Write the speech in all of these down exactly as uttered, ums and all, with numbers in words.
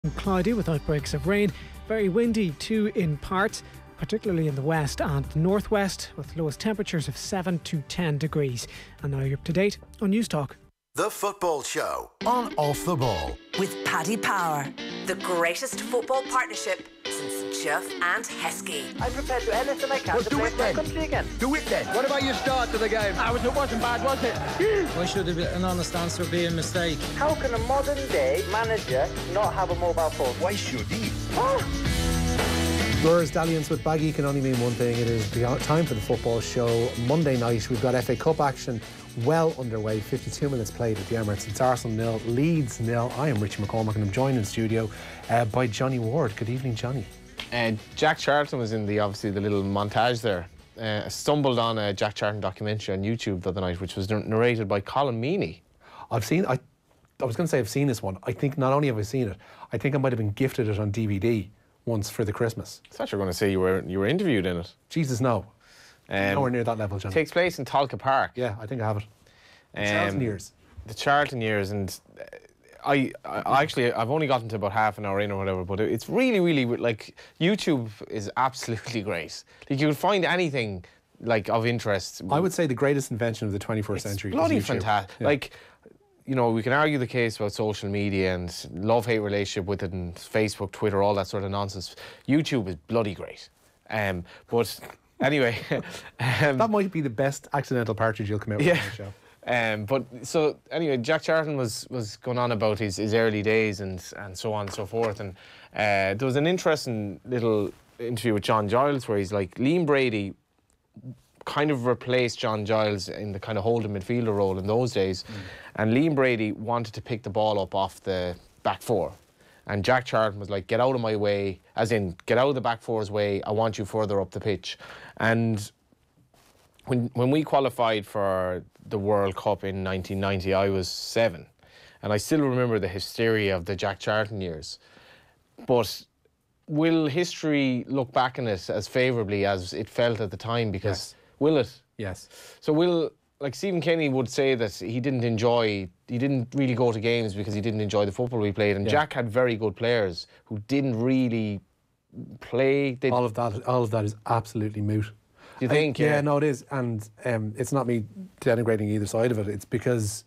Cloudy with outbreaks of rain, very windy too in parts, particularly in the west and northwest, with lowest temperatures of seven to ten degrees. And now you're up to date on News Talk. The Football Show on Off the Ball. With Paddy Power, the greatest football partnership since Jeff and Heskey. I'm prepared to do anything I can well, to do play it for my then. country again. Do it then. What about your start to the game? I was, it wasn't bad, was it? Why should it be an honest answer be a mistake? How can a modern day manager not have a mobile phone? Why should he? Oh. Roars dalliance with Baggy can only mean one thing. It is the time for the football show. Monday night, we've got F A Cup action well underway. fifty-two minutes played at the Emirates. It's Arsenal nil, Leeds nil. I am Richie McCormack and I'm joined in studio uh, by Johnny Ward. Good evening, Johnny. Uh, Jack Charlton was in the obviously the little montage there. Uh, I stumbled on a Jack Charlton documentary on YouTube the other night, which was narrated by Colin Meaney. I've seen. I, I was going to say I've seen this one. I think not only have I seen it, I think I might have been gifted it on D V D once for the Christmas. I thought you were going to say you were you were interviewed in it. Jesus, no. Um, Nowhere near that level, Johnny. Takes place in Tolka Park. Yeah, I think I have it. The Um, Charlton years. The Charlton years, and uh, I, I actually I've only gotten to about half an hour in or whatever, but it's really, really like YouTube is absolutely great. Like you can find anything like of interest. I would say the greatest invention of the twenty-first it's century. Bloody is YouTube. fantastic! Yeah. Like, you know, we can argue the case about social media and love-hate relationship with it, and Facebook, Twitter, all that sort of nonsense. YouTube is bloody great. Um, but anyway, um, that might be the best accidental partridge you'll come out with yeah. on the show. Um, but so anyway, Jack Charlton was was going on about his, his early days and and so on and so forth, and uh, there was an interesting little interview with John Giles where he's like, Liam Brady kind of replaced John Giles in the kind of holding midfielder role in those days, mm. and Liam Brady wanted to pick the ball up off the back four, and Jack Charlton was like, get out of my way, as in get out of the back four's way, I want you further up the pitch. And when when we qualified for the World Cup in nineteen ninety, I was seven, and I still remember the hysteria of the Jack Charlton years. But will history look back on it as favourably as it felt at the time? Because yes. Will it? Yes. So will, like Stephen Kenny would say that he didn't enjoy, he didn't really go to games because he didn't enjoy the football we played, and yeah. Jack had very good players who didn't really play. They'd all of that, all of that is absolutely moot. Do you think? I, yeah, yeah, no, it is, and um, it's not me denigrating either side of it. It's because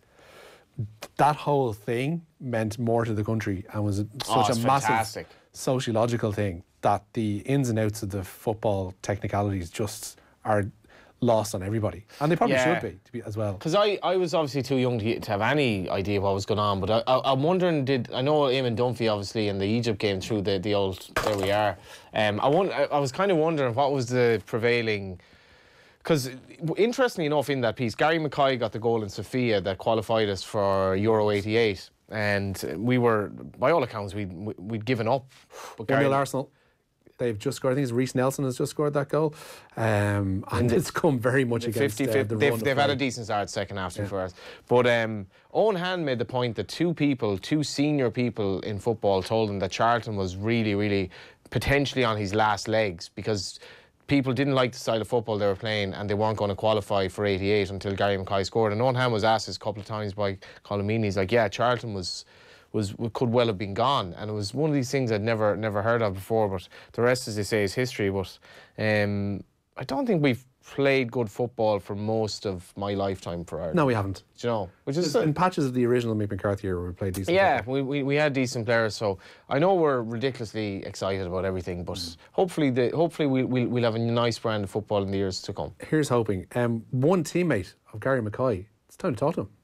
that whole thing meant more to the country and was such oh, a massive fantastic. sociological thing that the ins and outs of the football technicalities just are lost on everybody, and they probably yeah. should be, to be as well. Because I, I was obviously too young to, to have any idea what was going on, but I, I, I'm wondering, did I know Eamon Dunphy obviously in the Egypt game through the, the old there we are. Um, I, want, I, I was kind of wondering what was the prevailing. Because interestingly enough, in that piece, Gary Mackay got the goal in Sofia that qualified us for Euro eighty-eight, and we were, by all accounts, we'd we'd given up. But Gary Arsenal. They've just scored, I think it's Reece Nelson has just scored that goal. Um, and the, it's come very much against fifty, uh, the They've, run they've had a decent start second half yeah. for us. But um, Owen Hand made the point that two people, two senior people in football told him that Charlton was really, really potentially on his last legs because people didn't like the style of football they were playing and they weren't going to qualify for eighty-eight until Gary Mackay scored. And Owen Hand was asked this a couple of times by Colin Meaney. He's like, yeah, Charlton was... was could well have been gone, and it was one of these things I'd never never heard of before, but the rest, as they say, is history. But um, I don't think we've played good football for most of my lifetime for Ireland. No, we haven't. Do you know? Which is in patches of the original Mick McCarthy era, we played decent yeah, football. we, we we had decent players, so I know we're ridiculously excited about everything, but mm. hopefully the hopefully we, we'll, we'll have a nice brand of football in the years to come. Here's hoping. Um, one teammate of Gary Mackay, it's time to talk to him.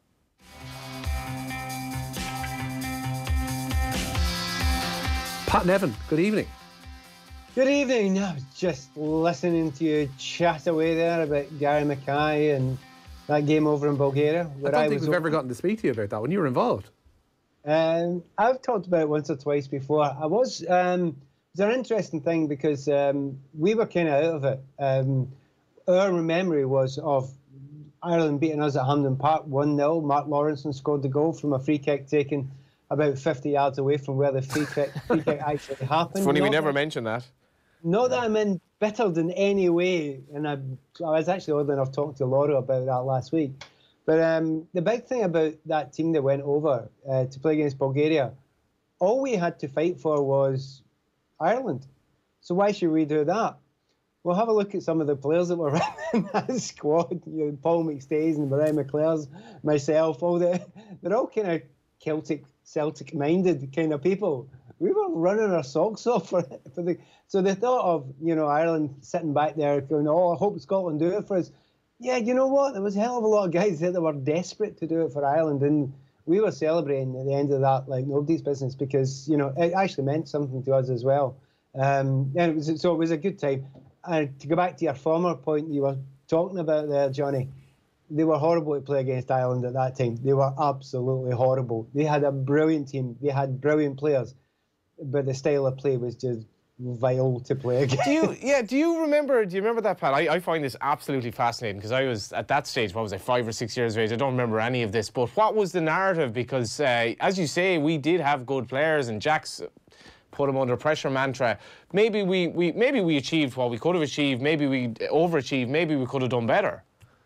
Pat Nevin, good evening. Good evening. I was just listening to you chat away there about Gary Mackay and that game over in Bulgaria. I don't I think we've over. ever gotten to speak to you about that when you were involved. Um, I've talked about it once or twice before. I was, um, it was an interesting thing because um, we were kind of out of it. Um, our memory was of Ireland beating us at Hampden Park one nil. Mark Lawrenson scored the goal from a free kick taken about fifty yards away from where the free kick, free kick actually happened. It's funny not we never that, mentioned that. Not that I'm embittered in any way, and I, I was actually odd enough talking to Laura about that last week. But um, the big thing about that team that went over uh, to play against Bulgaria, all we had to fight for was Ireland. So why should we do that? Well, have a look at some of the players that were in that squad. You know, Paul McStays and Brian McClares, myself, all the, they're all kind of Celtic, Celtic-minded kind of people. We were running our socks off for, for the. So the thought of, you know, Ireland sitting back there going, oh, I hope Scotland do it for us. Yeah, you know what? There was a hell of a lot of guys there that were desperate to do it for Ireland, and we were celebrating at the end of that like nobody's business, because, you know, it actually meant something to us as well. Um, and it was, so it was a good time. And to go back to your former point you were talking about there, Johnny, they were horrible to play against Ireland at that time. They were absolutely horrible. They had a brilliant team. They had brilliant players, but the style of play was just vile to play against. Do you, yeah, do you remember, do you remember that, Pat? I, I find this absolutely fascinating, because I was, at that stage, what was I, five or six years of age? I don't remember any of this, but what was the narrative? Because, uh, as you say, we did have good players, and Jack's put him under pressure mantra. Maybe we, we, maybe we achieved what we could have achieved, maybe we overachieved, maybe we could have done better.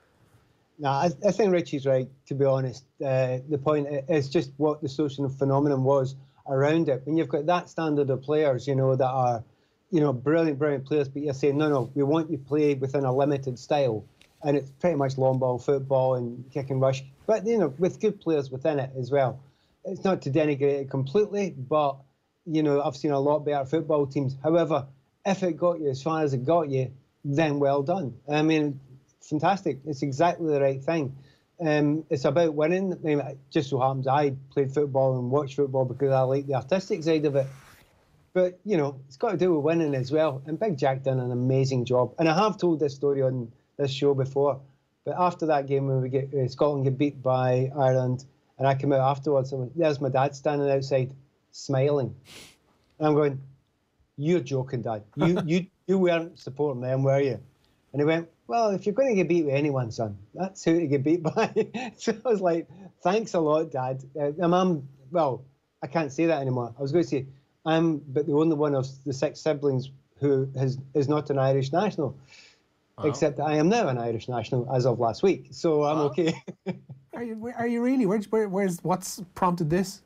No, I, I think Richie's right, to be honest. Uh, the point is just what the social phenomenon was around it. When you've got that standard of players, you know, that are, you know, brilliant, brilliant players, but you're saying, no, no, we want you to play within a limited style. And it's pretty much long ball football and kick and rush. But, you know, with good players within it as well. It's not to denigrate it completely, but, you know, I've seen a lot better football teams. However, if it got you as far as it got you, then well done. I mean, fantastic. It's exactly the right thing. Um, it's about winning. I mean, it just so happens I played football and watched football because I like the artistic side of it. But, you know, it's got to do with winning as well. And Big Jack done an amazing job. And I have told this story on this show before. But after that game, when we get uh, Scotland get beat by Ireland, and I come out afterwards, and there's my dad standing outside, smiling. And I'm going, "You're joking, Dad. You you you weren't supporting them, were you?" And he went, "Well, if you're going to get beat with anyone, son, that's who to get beat by." So I was like, "Thanks a lot, Dad." Uh, and I'm, well, I can't say that anymore. I was going to say, I'm but the only one of the six siblings who has is not an Irish national. Wow. Except that I am now an Irish national as of last week. So I'm wow. okay. Are you, are you really? Where's, where, where's, what's prompted this?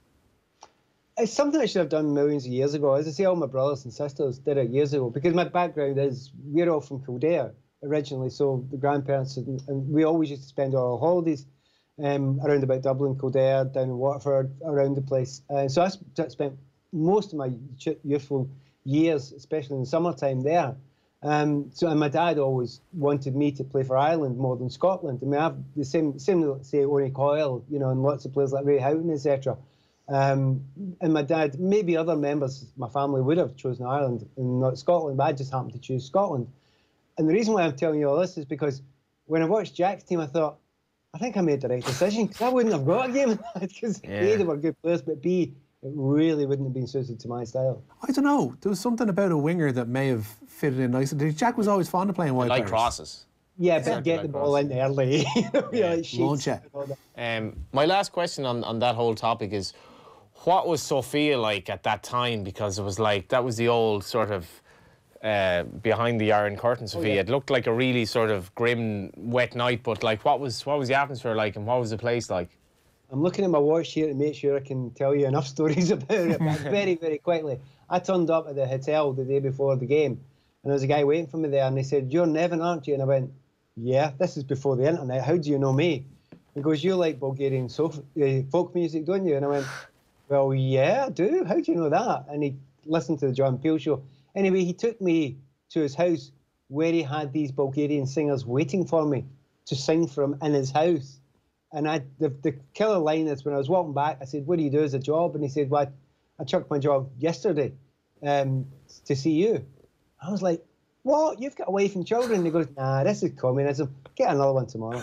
It's something I should have done millions of years ago. As I say, all my brothers and sisters did it years ago, because my background is, we're all from Kildare originally, so the grandparents, and, and we always used to spend our holidays um, around about Dublin, Kildare, down in Waterford, around the place. Uh, so I sp- spent most of my youthful years, especially in the summertime, there. Um, so, and my dad always wanted me to play for Ireland more than Scotland. I mean, I've the same, same say, Owen Coyle, you know, and lots of players like Ray Houghton, et cetera. Um, and my dad, maybe other members of my family would have chosen Ireland and not Scotland, but I just happened to choose Scotland. And the reason why I'm telling you all this is because when I watched Jack's team, I thought, I think I made the right decision, because I wouldn't have got a game because yeah. A, they were good players, but B, it really wouldn't have been suited to my style. I don't know. There was something about a winger that may have fitted in nicely. Jack was always fond of playing wide like players. crosses. Yeah, but exactly get like the ball crosses. In early. Yeah, like Won't you? Um, my last question on, on that whole topic is, what was Sophia like at that time? Because it was like, that was the old sort of uh, behind the Iron Curtain, Sophia. Oh, yeah. It looked like a really sort of grim, wet night, but like, what was what was the atmosphere like, and what was the place like? I'm looking at my watch here to make sure I can tell you enough stories about it, but very, very quickly. I turned up at the hotel the day before the game, and there was a guy waiting for me there, and he said, "You're Nevin, aren't you?" And I went, "Yeah, this is before the internet. How do you know me?" He goes, "You like Bulgarian so- uh, folk music, don't you?" And I went, "Well, yeah, I do. How do you know that?" And he listened to the John Peel show. Anyway, he took me to his house where he had these Bulgarian singers waiting for me to sing for him in his house. And I, the, the killer line is, when I was walking back, I said, "What do you do as a job?" And he said, "Well, I, I chucked my job yesterday um, to see you." I was like, "What? You've got a wife and children?" And he goes, "Nah, this is communism. Get another one tomorrow."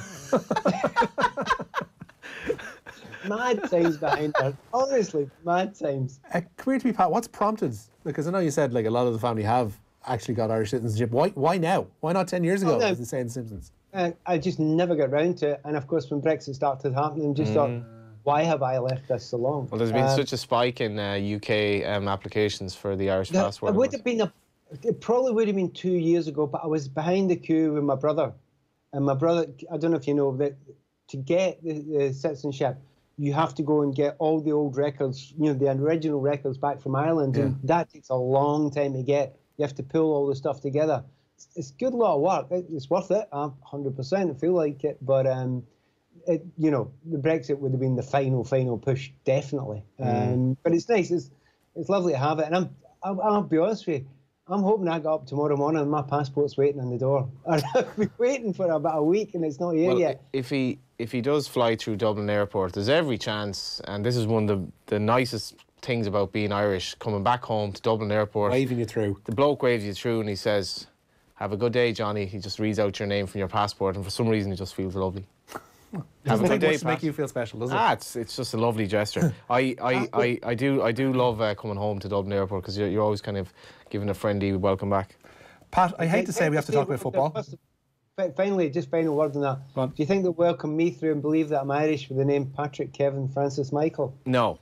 Mad times behind her. Honestly, mad times. Uh, come here to me, Pat. What's prompted? Because I know you said like a lot of the family have actually got Irish citizenship. Why? Why now? Why not ten years ago? Oh, no. As they say in The Simpsons. Uh, I just never got round to it. And of course, when Brexit started happening, just mm. thought, why have I left this so long? Well, there's been um, such a spike in uh, U K um, applications for the Irish that, passport. It would have been a, it probably would have been two years ago, but I was behind the queue with my brother. And my brother, I don't know if you know, that to get the, the citizenship, you have to go and get all the old records, you know, the original records back from Ireland, yeah. and that takes a long time to get. You have to pull all the stuff together. It's, it's a good lot of work. It, it's worth it. I'm one hundred percent. I feel like it, but um, it, you know, the Brexit would have been the final, final push, definitely. Mm. Um, but it's nice. It's it's lovely to have it, and I'm I'll, I'll be honest with you. I'm hoping I got up tomorrow morning and my passport's waiting on the door. I've been waiting for about a week and it's not here well, yet. If he if he does fly through Dublin Airport, there's every chance, and this is one of the, the nicest things about being Irish, coming back home to Dublin Airport. Waving you through. The bloke waves you through and he says, "Have a good day, Johnny." He just reads out your name from your passport and for some reason it just feels lovely. Have a good day, to make you feel special, does it? Ah, it's, it's just a lovely gesture. I, I, I, I do I do love uh, coming home to Dublin Airport because you're, you're always kind of giving a friendly welcome back. Pat, I hate to say we have to talk about football. Finally, just final word on that. Do you think they'll welcome me through and believe that I'm Irish with the name Patrick, Kevin, Francis, Michael? No.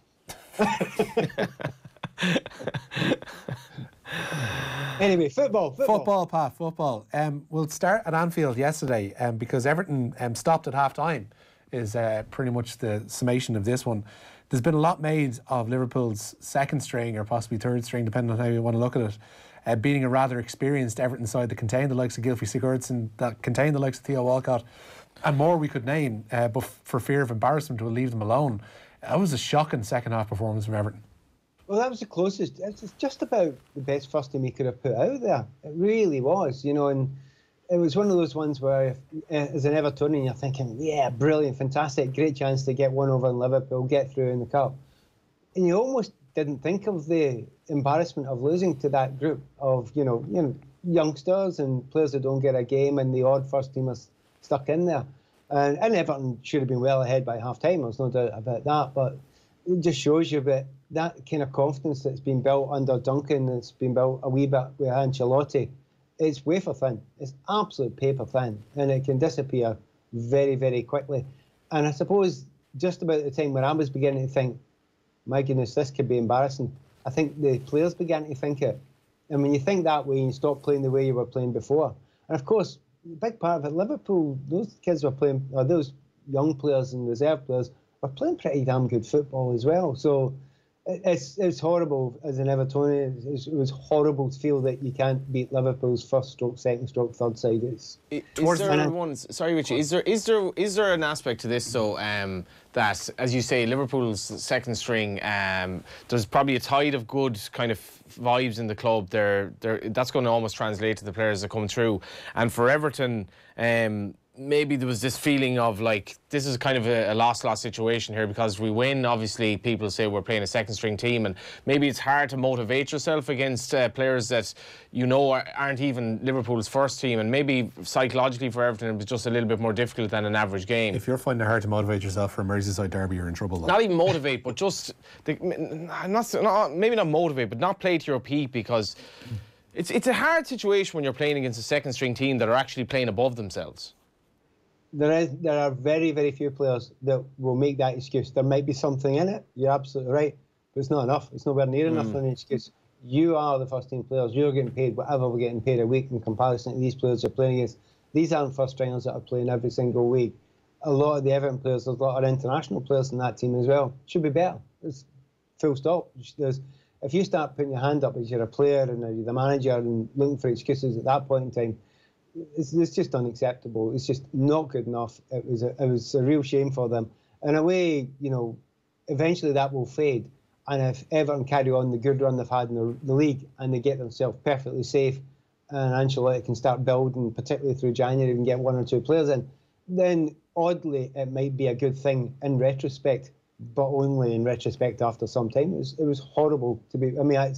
Anyway, football, football. Football, Pat, football. Um, we'll start at Anfield yesterday um, because Everton um, stopped at half-time is uh, pretty much the summation of this one. There's been a lot made of Liverpool's second string or possibly third string, depending on how you want to look at it, uh, beating a rather experienced Everton side that contained the likes of Gylfi Sigurdsson, that contained the likes of Theo Walcott, and more we could name, uh, but for fear of embarrassment, we'll leave them alone. That was a shocking second-half performance from Everton. Well, that was the closest. It's just about the best first team he could have put out there. It really was, you know, and it was one of those ones where, if, as an Evertonian, you're thinking, yeah, brilliant, fantastic, great chance to get one over in Liverpool, get through in the cup. And you almost didn't think of the embarrassment of losing to that group of, you know, you know, youngsters and players that don't get a game and the odd first teamers stuck in there. And, and Everton should have been well ahead by half-time, there's no doubt about that, but it just shows you that that kind of confidence that's been built under Duncan, that's been built a wee bit with Ancelotti, it's wafer thin. It's absolute paper thin, and it can disappear very, very quickly. And I suppose just about the time when I was beginning to think, my goodness, this could be embarrassing, I think the players began to think it. And when you think that way, you stop playing the way you were playing before. And of course, a big part of it, Liverpool, those kids were playing, or those young players and reserve players were playing pretty damn good football as well. So It's it's horrible as an Evertonian. It's, it was horrible to feel that you can't beat Liverpool's first stroke, second stroke, third side. It's is there one? Sorry, Richie. Is there is there is there an aspect to this though um, that, as you say, Liverpool's second string? Um, there's probably a tide of good kind of vibes in the club. They're, they're, that's going to almost translate to the players that come through. And for Everton, Um, maybe there was this feeling of like this is kind of a, a lost-lost situation here because if we win, obviously people say we're playing a second-string team, and maybe it's hard to motivate yourself against uh, players that you know aren't even Liverpool's first team, and maybe psychologically for Everton it was just a little bit more difficult than an average game. If you're finding it hard to motivate yourself for a Merseyside derby, you're in trouble. Though. Not even motivate, but just the, not, not maybe not motivate, but not play to your peak because it's it's a hard situation when you're playing against a second-string team that are actually playing above themselves. There is, there are very, very few players that will make that excuse. There might be something in it, you're absolutely right, but it's not enough. It's nowhere near enough for an excuse. You are the first team players. You're getting paid whatever we're getting paid a week in comparison to these players you're playing against. These aren't first stringers that are playing every single week. A lot of the Everton players, there's a lot of international players in that team as well. Should be better. It's full stop. There's, if you start putting your hand up as you're a player and you're the manager and looking for excuses at that point in time, It's, it's just unacceptable. It's just not good enough. It was a, it was a real shame for them. In a way, you know, eventually that will fade. And if Everton carry on the good run they've had in the, the league and they get themselves perfectly safe and Ancelotti can start building, particularly through January, and get one or two players in, then oddly it might be a good thing in retrospect, but only in retrospect after some time. It was, it was horrible to be... I mean, I,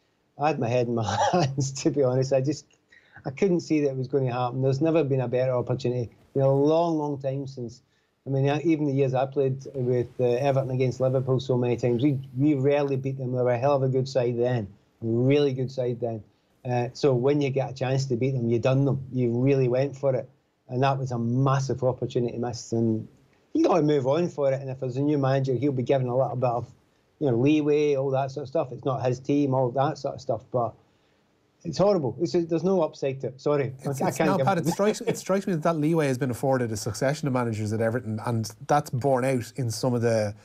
I had my head in my hands, to be honest. I just... I couldn't see that it was going to happen. There's never been a better opportunity. It's been a long, long time since, I mean, even the years I played with uh, Everton against Liverpool so many times, we, we rarely beat them. They were a hell of a good side then, a really good side then. Uh, so when you get a chance to beat them, you done them. You really went for it. And that was a massive opportunity missed. And you got to move on for it. And if there's a new manager, he'll be given a little bit of, you know, leeway, all that sort of stuff. It's not his team, all that sort of stuff. But It's horrible. It's, there's no upside to it. Sorry, It's, I it's can't now, give Pat, it. it strikes, it strikes me that that leeway has been afforded a succession of managers at Everton, and that's borne out in some of the,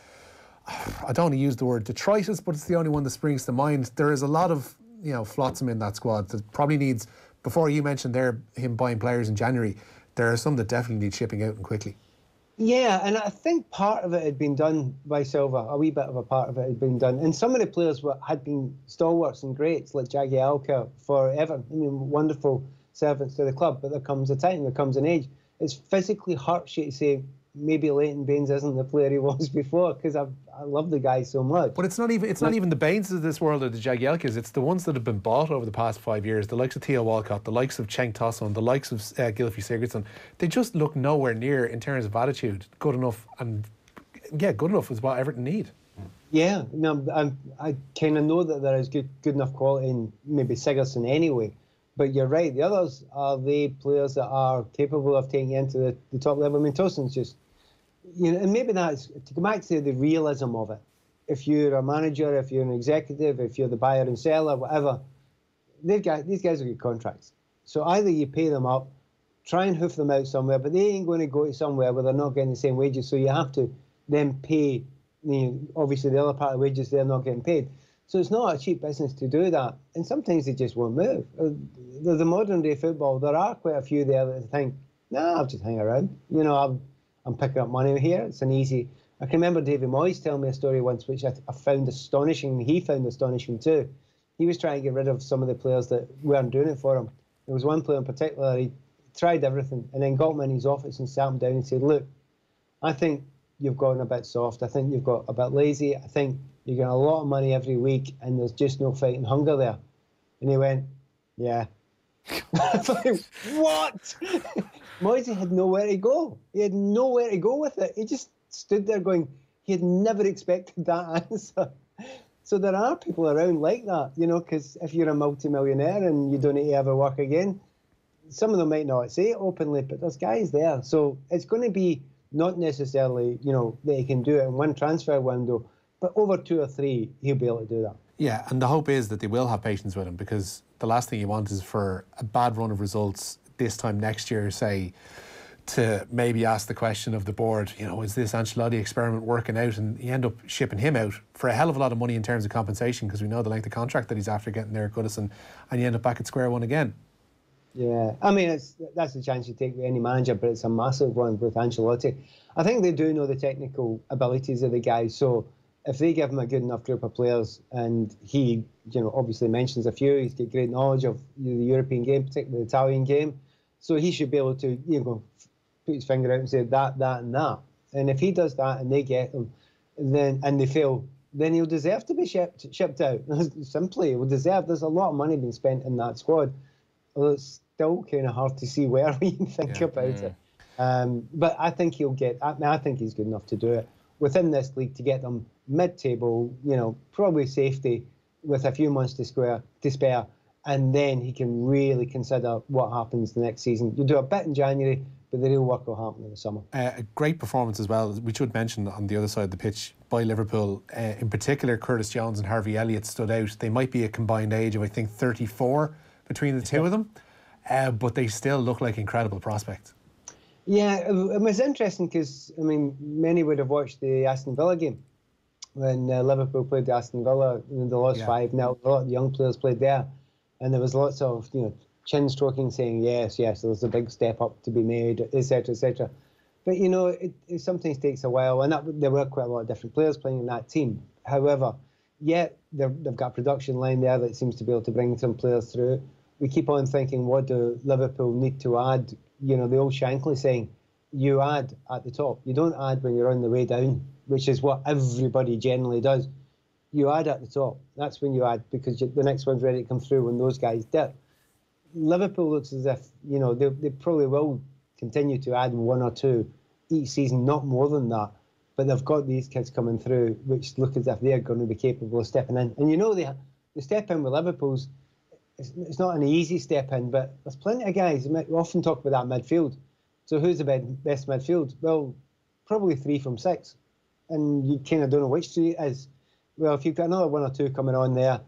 I don't want to use the word detritus, but it's the only one that springs to mind. There is a lot of, you know, flotsam in that squad that probably needs, before you mentioned there, him buying players in January, there are some that definitely need shipping out and quickly. Yeah, and I think part of it had been done by Silva. A wee bit of a part of it had been done. And some of the players were, had been stalwarts and greats, like Jagielka for Everton. I mean, wonderful servants to the club. But there comes a time, there comes an age. It's physically hurts you to say maybe Leighton Baines isn't the player he was before, because I I love the guy so much. But it's not even it's not even the Baines of this world or the Jagielkas. It's the ones that have been bought over the past five years. The likes of Theo Walcott, the likes of Cenk Tosun, the likes of uh, Gylfi Sigurdsson. They just look nowhere near, in terms of attitude, good enough. And yeah, good enough is what Everton need. Yeah, no, I, I kind of know that there is good good enough quality in maybe Sigurdsson anyway. But you're right, the others are the players that are capable of taking you into the, the top level. I mean, Tosun's just, you know, and maybe that's, to go back to the realism of it. If you're a manager, if you're an executive, if you're the buyer and seller, whatever, these guys, these guys have got contracts. So either you pay them up, try and hoof them out somewhere, but they ain't going to go to somewhere where they're not getting the same wages. So you have to then pay, you know, obviously the other part of wages they're not getting paid. So it's not a cheap business to do that. And sometimes they just won't move. The, the modern day football, there are quite a few there that think, nah, I'll just hang around. You know, I'm, I'm picking up money here. It's an easy... I can remember David Moyes telling me a story once, which I, I found astonishing. He found astonishing too. He was trying to get rid of some of the players that weren't doing it for him. There was one player in particular, he tried everything and then got him in his office and sat him down and said, look, I think you've gotten a bit soft. I think you've got a bit lazy. I think you get a lot of money every week and there's just no fighting hunger there. And he went, yeah. I thought, what? Moisey had nowhere to go. He had nowhere to go with it. He just stood there going, he had never expected that answer. So there are people around like that, you know, because if you're a multi-millionaire and you don't need to ever work again, some of them might not say it openly, but there's guys there. So it's going to be not necessarily, you know, that he can do it in one transfer window, but over two or three, he'll be able to do that. Yeah, and the hope is that they will have patience with him, because the last thing you want is for a bad run of results this time next year, say, to maybe ask the question of the board, you know, is this Ancelotti experiment working out? And you end up shipping him out for a hell of a lot of money in terms of compensation, because we know the length of contract that he's after getting there at Goodison, and you end up back at square one again. Yeah, I mean, it's that's the chance you take with any manager, but it's a massive one with Ancelotti. I think they do know the technical abilities of the guy, so if they give him a good enough group of players, and he, you know, obviously mentions a few, he's got great knowledge of the European game, particularly the Italian game, so he should be able to, you know, put his finger out and say that, that, and that. And if he does that and they get him, then and they fail, then he'll deserve to be shipped shipped out. Simply, he'll deserve. There's a lot of money being spent in that squad. Although it's still kind of hard to see where we can think yeah, about yeah. it. Um, but I think he'll get. I, mean, I think he's good enough to do it within this league to get them mid-table. You know, probably safety with a few months to square to spare, and then he can really consider what happens the next season. You do a bit in January, but the real work will happen in the summer. Uh, a great performance as well. We should mention on the other side of the pitch by Liverpool, uh, in particular, Curtis Jones and Harvey Elliott stood out. They might be a combined age of, I think, thirty-four between the two yeah. of them, uh, but they still look like incredible prospects. Yeah, it was interesting because, I mean, many would have watched the Aston Villa game when uh, Liverpool played the Aston Villa, and they lost five nil. A lot of the young players played there, and there was lots of, you know, chin stroking saying, yes, yes, there's a big step up to be made, et cetera, et cetera. But, you know, it, it sometimes takes a while, and that, there were quite a lot of different players playing in that team. However, yet they've got a production line there that seems to be able to bring some players through. We keep on thinking, what do Liverpool need to add? You know, the old Shankly saying, you add at the top. You don't add when you're on the way down, which is what everybody generally does. You add at the top. That's when you add, because the next one's ready to come through when those guys dip. Liverpool looks as if, you know, they, they probably will continue to add one or two each season, not more than that. But they've got these kids coming through, which look as if they're going to be capable of stepping in. And you know, they, the step in with Liverpool's, it's, it's not an easy step in, but there's plenty of guys. We often talk about that midfield. So who's the best midfield? Well, probably three from six. And you kind of don't know which three it is. Well, if you've got another one or two coming on there,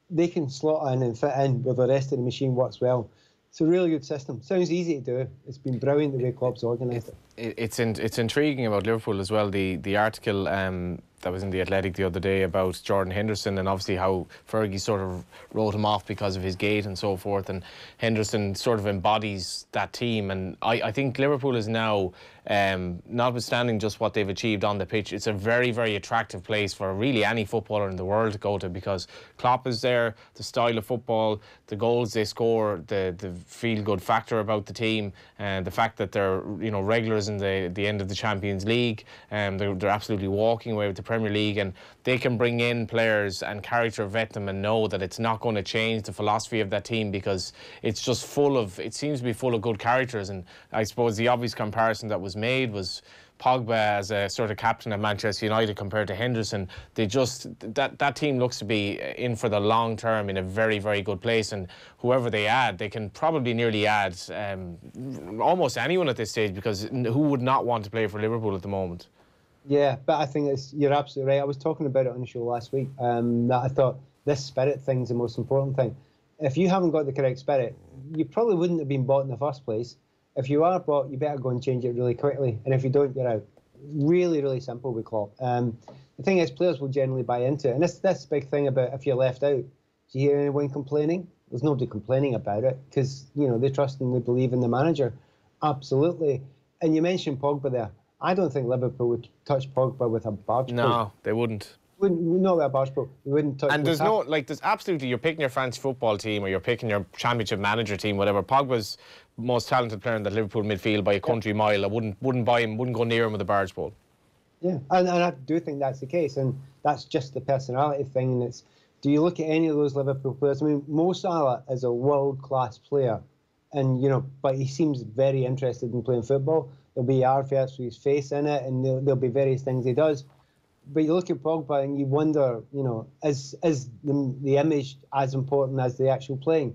they can slot in and fit in where the rest of the machine works well. It's a really good system. Sounds easy to do. It's been brilliant the way Klopp's organised it. it. It's in, it's intriguing about Liverpool as well. The the article um, that was in the Athletic the other day about Jordan Henderson, and obviously how Fergie sort of wrote him off because of his gait and so forth. And Henderson sort of embodies that team. And I, I think Liverpool is now, um, notwithstanding just what they've achieved on the pitch, it's a very, very attractive place for really any footballer in the world to go to, because Klopp is there, the style of football, the goals they score, the the feel-good factor about the team, and the fact that they're, you know, regulars in the the end of the Champions League, and um, they're, they're absolutely walking away with the Premier League, and they can bring in players and character vet them and know that it's not going to change the philosophy of that team, because it's just full of, it seems to be full of good characters. And I suppose the obvious comparison that was made was Pogba as a sort of captain at Manchester United compared to Henderson. They just, that, that team looks to be in for the long term in a very, very good place, and whoever they add, they can probably nearly add um, almost anyone at this stage, because who would not want to play for Liverpool at the moment? Yeah, but I think it's, you're absolutely right. I was talking about it on the show last week, um, that I thought this spirit thing's the most important thing. If you haven't got the correct spirit, you probably wouldn't have been bought in the first place. If you are bought, you better go and change it really quickly. And if you don't, you're out. Really, really simple with Klopp. Um, the thing is, players will generally buy into it. And this this big thing about if you're left out, do you hear anyone complaining? There's nobody complaining about it, because, you know, they trust and they believe in the manager. Absolutely. And you mentioned Pogba there. I don't think Liverpool would touch Pogba with a barge pole. No, they wouldn't. Wouldn't, not with a barge pole. We wouldn't touch. And there's no, like, there's absolutely, you're picking your fancy football team or you're picking your championship manager team, whatever. Pogba's most talented player in the Liverpool midfield by a country yeah. mile. I wouldn't wouldn't buy him, wouldn't go near him with a barge pole. Yeah, and, and I do think that's the case, and that's just the personality thing. And it's, do you look at any of those Liverpool players? I mean, Mo Salah is a world-class player, and, you know, but he seems very interested in playing football. There'll be adverts with his face in it, and there'll, there'll be various things he does. But you look at Pogba and you wonder, you know, is is the, the image as important as the actual playing?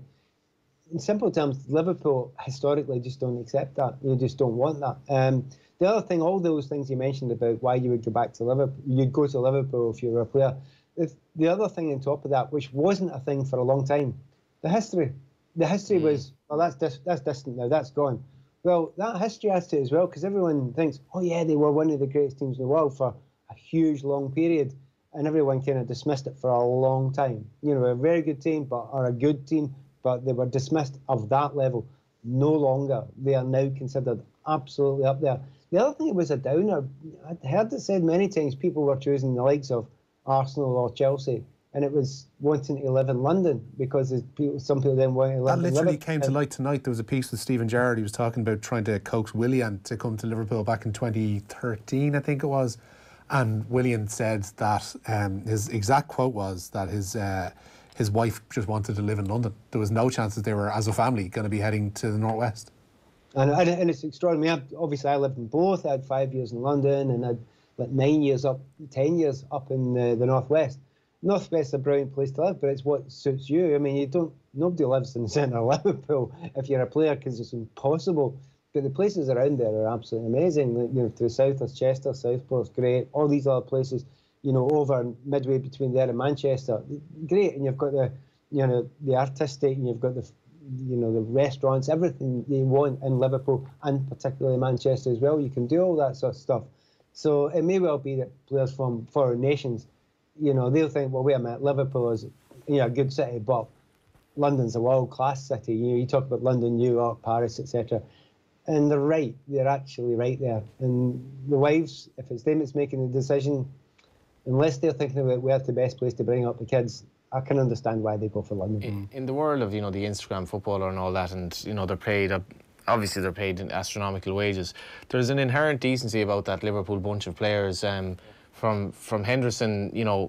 In simple terms, Liverpool historically just don't accept that. You just don't want that. Um, the other thing, all those things you mentioned about why you would go back to Liverpool, you'd go to Liverpool if you were a player. The, the other thing on top of that, which wasn't a thing for a long time, the history. The history was, well, that's dis- that's distant now, that's gone. Well, that history adds to it as well, because everyone thinks, oh yeah, they were one of the greatest teams in the world for a huge, long period, and everyone kind of dismissed it for a long time. You know, a very good team, but or a good team, but they were dismissed of that level. No longer. They are now considered absolutely up there. The other thing, it was a downer. I'd heard it said many times people were choosing the likes of Arsenal or Chelsea, and it was wanting to live in London because people, some people then wanted to live in That literally Liverpool. came to light tonight. There was a piece with Stephen Gerrard. He was talking about trying to coax Willian to come to Liverpool back in twenty thirteen, I think it was. And Willian said that um, his exact quote was that his uh, his wife just wanted to live in London. There was no chance that they were, as a family, going to be heading to the northwest. And, and, and it's extraordinary. Obviously, I lived in both. I had five years in London, and I had like nine years up, ten years up in the, the northwest. Northwest is a brilliant place to live, but it's what suits you. I mean, you don't. Nobody lives in the centre of Liverpool if you're a player, because it's impossible. But the places around there are absolutely amazing. You know, to the south is Chester, Southport's great. All these other places, you know, over midway between there and Manchester, great. And you've got the, you know, the artistic, and you've got the, you know, the restaurants, everything you want in Liverpool, and particularly Manchester as well. You can do all that sort of stuff. So it may well be that players from foreign nations, you know, they'll think, well, wait a minute, Liverpool is, you know, a good city, but London's a world-class city. You know, you talk about London, New York, Paris, et cetera. And they're right. They're actually right there. And the wives, if it's them that's making the decision, unless they're thinking about where's the best place to bring up the kids, I can understand why they go for London. In, in the world of, you know, the Instagram footballer and all that, and, you know, they're paid, uh, obviously they're paid in astronomical wages. There's an inherent decency about that Liverpool bunch of players. Um, from from Henderson, you know,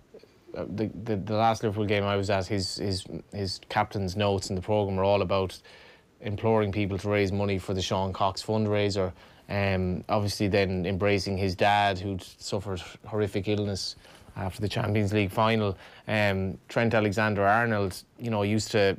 the, the the last Liverpool game I was at, his his his captain's notes in the programme are all about imploring people to raise money for the Sean Cox fundraiser. Um, obviously then embracing his dad, who'd suffered horrific illness after the Champions League final. Um, Trent Alexander-Arnold, you know, used to,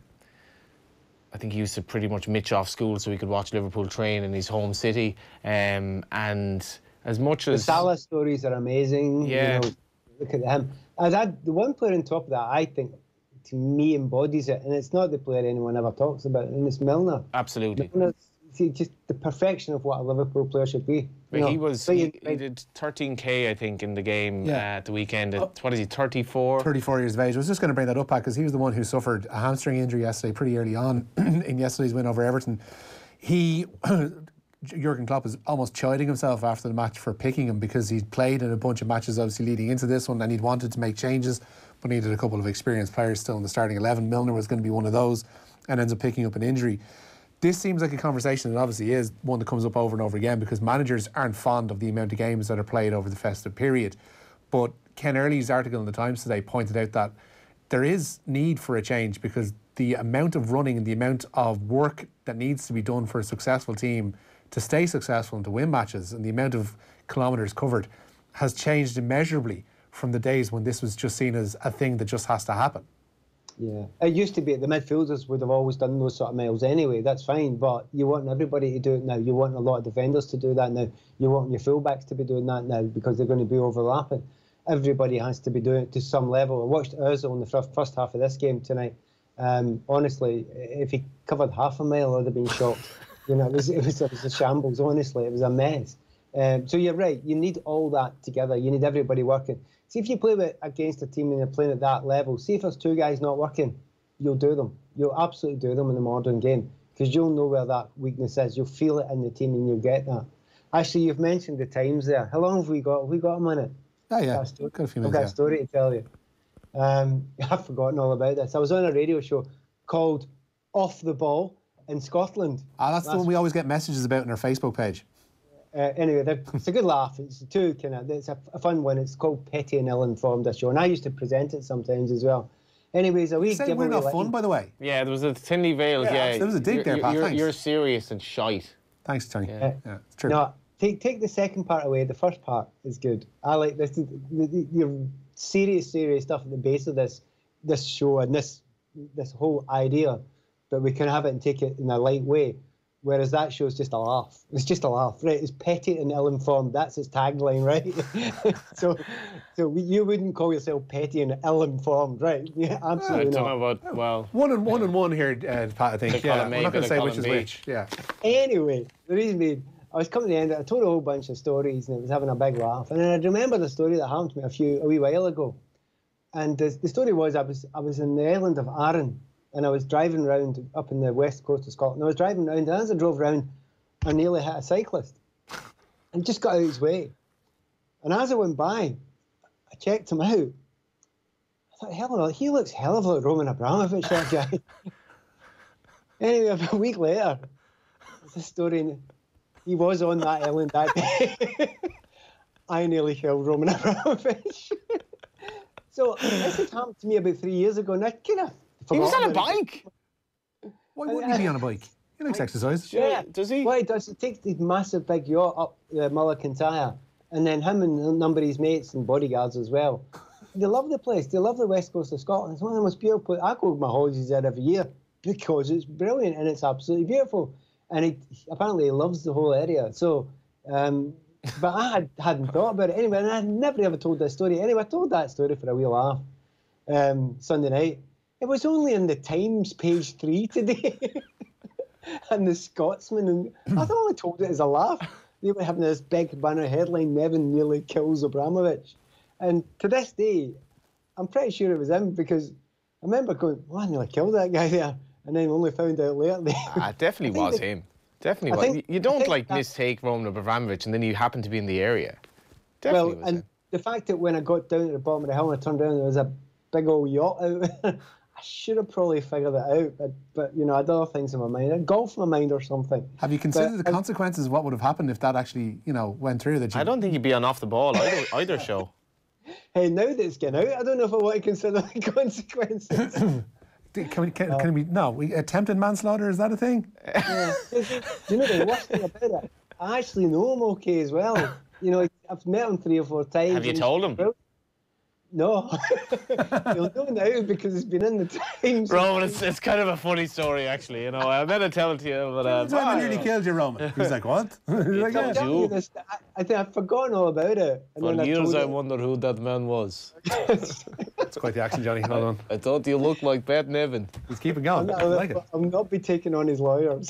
I think he used to pretty much mitch off school so he could watch Liverpool train in his home city. Um, and as much as... The Salah stories are amazing. Yeah. You know, look at him. I'd add the one player on top of that, I think, to me, embodies it. And it's not the player anyone ever talks about, and it's Milner. Absolutely. Milner's, see, just the perfection of what a Liverpool player should be. But you he know, was so you- he, he did thirteen K, I think, in the game Yeah. uh, at the weekend. Uh, what is he, thirty-four? thirty-four years of age. I was just going to bring that up, because he was the one who suffered a hamstring injury yesterday, pretty early on in yesterday's win over Everton. He, Jurgen Klopp is almost chiding himself after the match for picking him, because he'd played in a bunch of matches obviously leading into this one, and he'd wanted to make changes, but needed a couple of experienced players still in the starting eleven. Milner was going to be one of those, and ends up picking up an injury. This seems like a conversation that obviously is one that comes up over and over again, because managers aren't fond of the amount of games that are played over the festive period. But Ken Early's article in the Times today pointed out that there is need for a change, because the amount of running and the amount of work that needs to be done for a successful team to stay successful and to win matches, and the amount of kilometres covered has changed immeasurably from the days when this was just seen as a thing that just has to happen. Yeah, it used to be the midfielders would have always done those sort of miles anyway. That's fine, but you want everybody to do it now. You want a lot of defenders to do that now. You want your fullbacks to be doing that now, because they're going to be overlapping. Everybody has to be doing it to some level. I watched Ozil in the first, first half of this game tonight. Um, honestly, if he covered half a mile, I'd have been shocked. You know, it was, it was it was a shambles. Honestly, it was a mess. Um, so you're right. You need all that together. You need everybody working. See, if you play with, against a team and you're playing at that level, see if there's two guys not working, you'll do them. You'll absolutely do them in the modern game, because you'll know where that weakness is. You'll feel it in the team and you'll get that. Actually, you've mentioned the times there. How long have we got? Have we got a minute? Oh, yeah. Got a story, Got a few I've minutes, got yeah. a story to tell you. Um, I've forgotten all about this. I was on a radio show called Off the Ball in Scotland. Ah, that's the one we always get messages about on our Facebook page. Uh, anyway, it's a good laugh. It's two kind of. It's a, a fun one. It's called Petty and Ill-Informed, a show, and I used to present it sometimes as well. Anyways, a week. Say we're not fun, by the way. Yeah, there was a thinly veiled. Yeah, Yeah, there was a dig you're, there, Pat. You're, Thanks. you're serious and shite. Thanks, Tony. Yeah. Yeah, it's true. No, take take the second part away. The first part is good. I like this. The, the, the serious, serious stuff at the base of this this show and this this whole idea, but we can have it and take it in a light way. Whereas that show is just a laugh. It's just a laugh, right? It's petty and ill-informed. That's its tagline, right? so, so we, you wouldn't call yourself petty and ill-informed, right? Yeah, absolutely I don't not. know about, well... One and one and one here, uh, Pat, I think. They Yeah, call it we're A, not going to they say call which it is B. which. Yeah. Anyway, the reason being, I was coming to the end, I told a whole bunch of stories and it was having a big laugh. And then I remember the story that happened to me a few a wee while ago. And the, the story was I was I was in the island of Arran, and I was driving around up in the west coast of Scotland. I was driving around, and as I drove around, I nearly hit a cyclist and just got out of his way. And as I went by, I checked him out. I thought, hell of a, he looks hell of a like Roman Abramovich, that guy. Anyway, a week later, there's a story. He was on that island that day. I nearly killed Roman Abramovich. So this had happened to me about three years ago, and I kind of He was on a about it. bike! Why wouldn't he be on a bike? He likes exercise. Yeah, does he? Well, he does. He takes this massive big yacht up uh, Mulla Kintyre, and then him and a number of his mates and bodyguards as well. They love the place. They love the west coast of Scotland. It's one of the most beautiful. I go with my holidays there every year because it's brilliant and it's absolutely beautiful. And he apparently he loves the whole area. So, um, but I had, hadn't thought about it anyway, and I had never ever told this story. Anyway, I told that story for a wee laugh um, Sunday night. It was only in the Times page three today. And the Scotsman, and I only told it as a laugh. They were having this big banner headline, Nevin nearly kills Abramovich. And to this day, I'm pretty sure it was him, because I remember going, well, I nearly killed that guy there, and then only found out later. Ah, it definitely was that, him. Definitely I was. think- You I don't think like that- mistake Roman Abramovich and then you happen to be in the area. Definitely well, was and him. the fact that when I got down at the bottom of the hill and I turned around, there was a big old yacht out. I should have probably figured it out, but, but you know, I had other things in my mind. I had golf in my mind or something. Have you considered But the I- consequences of what would have happened if that actually, you know, went through? That you, I don't think he'd be on Off the Ball either, either show. Hey, now that it's getting out, I don't know if I want to consider the consequences. Can we, can, can we, no, we, attempted manslaughter, is that a thing? Yeah. Do you know the worst thing about it? I actually know him okay as well. You know, I've met him three or four times. Have you and told him? No. You'll know now because it's been in the Times. Roman, it's, it's kind of a funny story, actually. You know, I meant to tell it to you, but uh, The time I ah, nearly killed you, Roman. He was like, what? He was like, told yeah. I'm telling you this, I, I think I've forgotten all about it. And for then I years told I it. wondered who that man was. It's quite the action, Johnny. Hold on. I thought you looked like Bet Nevin. He's keeping going. I'm I like it. not, I'm not be taking on his lawyers.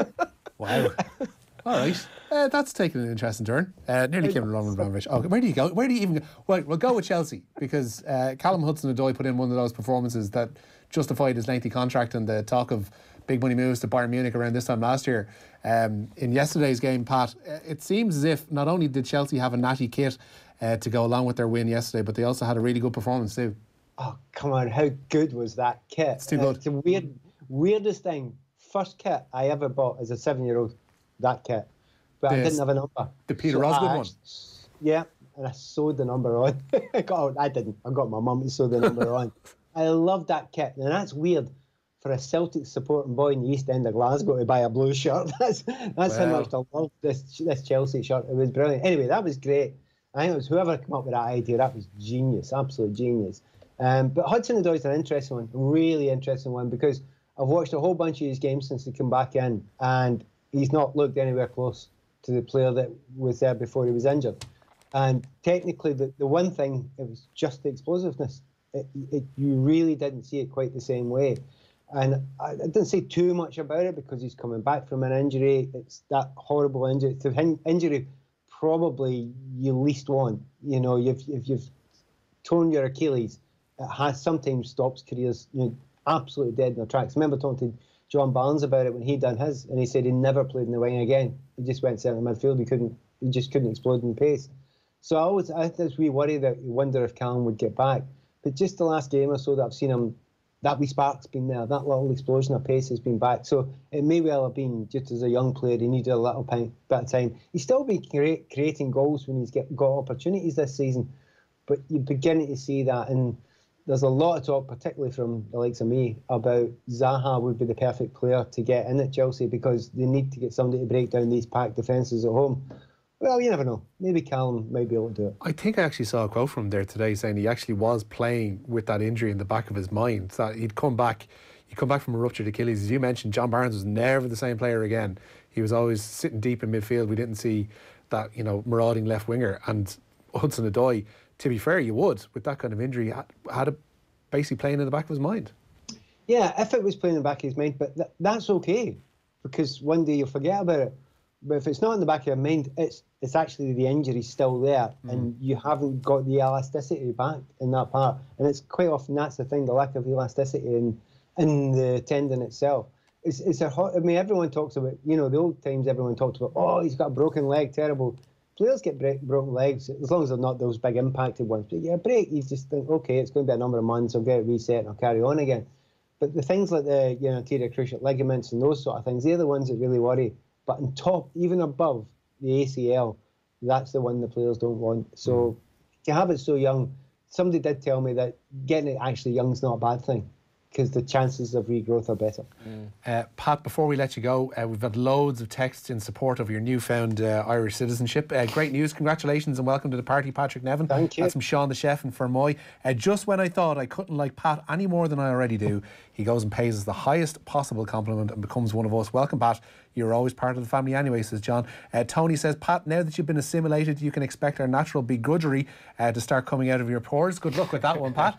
Wow. All right. Uh, that's taken an interesting turn. Uh, nearly came to Roman Abramovich. Oh, where do you go? Where do you even go? Well, we'll go with Chelsea because uh, Callum Hudson-Odoi put in one of those performances that justified his lengthy contract and the talk of big money moves to Bayern Munich around this time last year. Um, in yesterday's game, Pat, it seems as if not only did Chelsea have a natty kit uh, to go along with their win yesterday, but they also had a really good performance too. Oh, come on. How good was that kit? It's too good. Uh, it's the weird, weirdest thing. First kit I ever bought as a seven-year-old, that kit. But The- I didn't have a number. the Peter So Osgood I one? act- Yeah, and I sewed the number on. I, got, I didn't. I got my mum to sew the number on. I love that kit. And that's weird for a Celtic supporting boy in the East End of Glasgow to buy a blue shirt. That's that's how Wow. much I love this this Chelsea shirt. It was brilliant. Anyway, that was great. I think it was whoever came up with that idea. That was genius, absolute genius. Um, but Hudson-Odoi is an interesting one, really interesting one, because I've watched a whole bunch of his games since he came back in, and he's not looked anywhere close to the player that was there before he was injured. And technically, the, the one thing, it was just the explosiveness. It, it, you really didn't see it quite the same way. And I, I didn't say too much about it because he's coming back from an injury. It's that horrible injury. It's the injury probably you least want. You know, you've, if you've torn your Achilles, it has sometimes stops careers, you know, absolutely dead in their tracks. I remember talking to John Barnes about it when he done his, and he said he never played in the wing again. He just went centre midfield. He couldn't. He just couldn't explode in pace. So I always, I had this wee worry that you wonder if Callum would get back. But just the last game or so that I've seen him, that wee spark's been there. That little explosion of pace has been back. So it may well have been just as a young player, he needed a little bit of time. He's still been cre- creating goals when he's get, got opportunities this season. But you're beginning to see that, and there's a lot of talk, particularly from the likes of me, about Zaha would be the perfect player to get in at Chelsea because they need to get somebody to break down these packed defences at home. Well, you never know. Maybe Callum might be able to do it. I think I actually saw a quote from him there today saying he actually was playing with that injury in the back of his mind. So he'd come back, he'd come back from a ruptured Achilles. As you mentioned, John Barnes was never the same player again. He was always sitting deep in midfield. We didn't see that, you know, marauding left winger. And Hudson-Odoi, to be fair, you would, with that kind of injury, had, had it basically playing in the back of his mind. Yeah, if it was playing in the back of his mind, but th- that's okay because one day you'll forget about it. But if it's not in the back of your mind, it's it's actually the injury still there, mm. and you haven't got the elasticity back in that part. And it's quite often that's the thing, the lack of elasticity in in the tendon itself. It's it's a hot. I mean, everyone talks about, you know, the old times. Everyone talked about, oh, he's got a broken leg, terrible. Players get break, broken legs as long as they're not those big impacted ones. But yeah, break, you just think, okay, it's going to be a number of months. I'll get it reset and I'll carry on again. But the things like the, you know, anterior cruciate ligaments and those sort of things, they're the ones that really worry. But on top, even above the A C L, that's the one the players don't want. So mm. to have it so young, somebody did tell me that getting it actually young is not a bad thing because the chances of regrowth are better. Mm. Uh, Pat, before we let you go, uh, we've got loads of texts in support of your newfound uh, Irish citizenship. Uh, great news, congratulations and welcome to the party, Patrick Nevin. Thank you. That's from Sean the Chef in Fermoy. Uh, just when I thought I couldn't like Pat any more than I already do, he goes and pays us the highest possible compliment and becomes one of us. Welcome, Pat. You're always part of the family anyway, says John. Uh, Tony says, Pat, now that you've been assimilated, you can expect our natural begrudgery uh, to start coming out of your pores. Good luck with that one, Pat.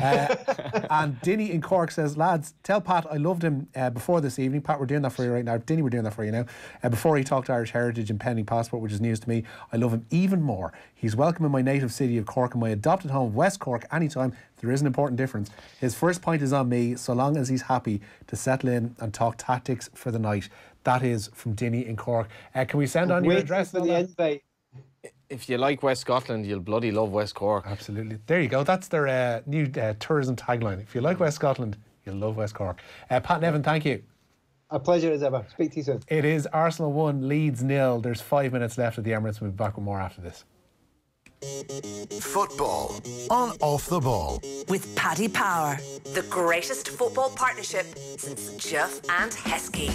Uh, and Dinny in Cork says, lads, tell Pat I loved him uh, before this evening. Pat, we're doing that for you right now. Dinny, we're doing that for you now. Uh, before he talked Irish heritage and pending passport, which is news to me, I love him even more. He's welcome in my native city of Cork and my adopted home of West Cork anytime. There is an important difference. His first point is on me, so long as he's happy to settle in and talk tactics for the night. That is from Dinny in Cork. Uh, can we send on your address? For the invite. If you like West Scotland, you'll bloody love West Cork. Absolutely. There you go. That's their uh, new uh, tourism tagline. If you like West Scotland, you'll love West Cork. Uh, Pat Nevin, thank you. A pleasure as ever. Speak to you soon. It is Arsenal one, Leeds nil. There's five minutes left at the Emirates. We'll be back with more after this. Football on Off the Ball. With Paddy Power, the greatest football partnership since Jeff and Heskey.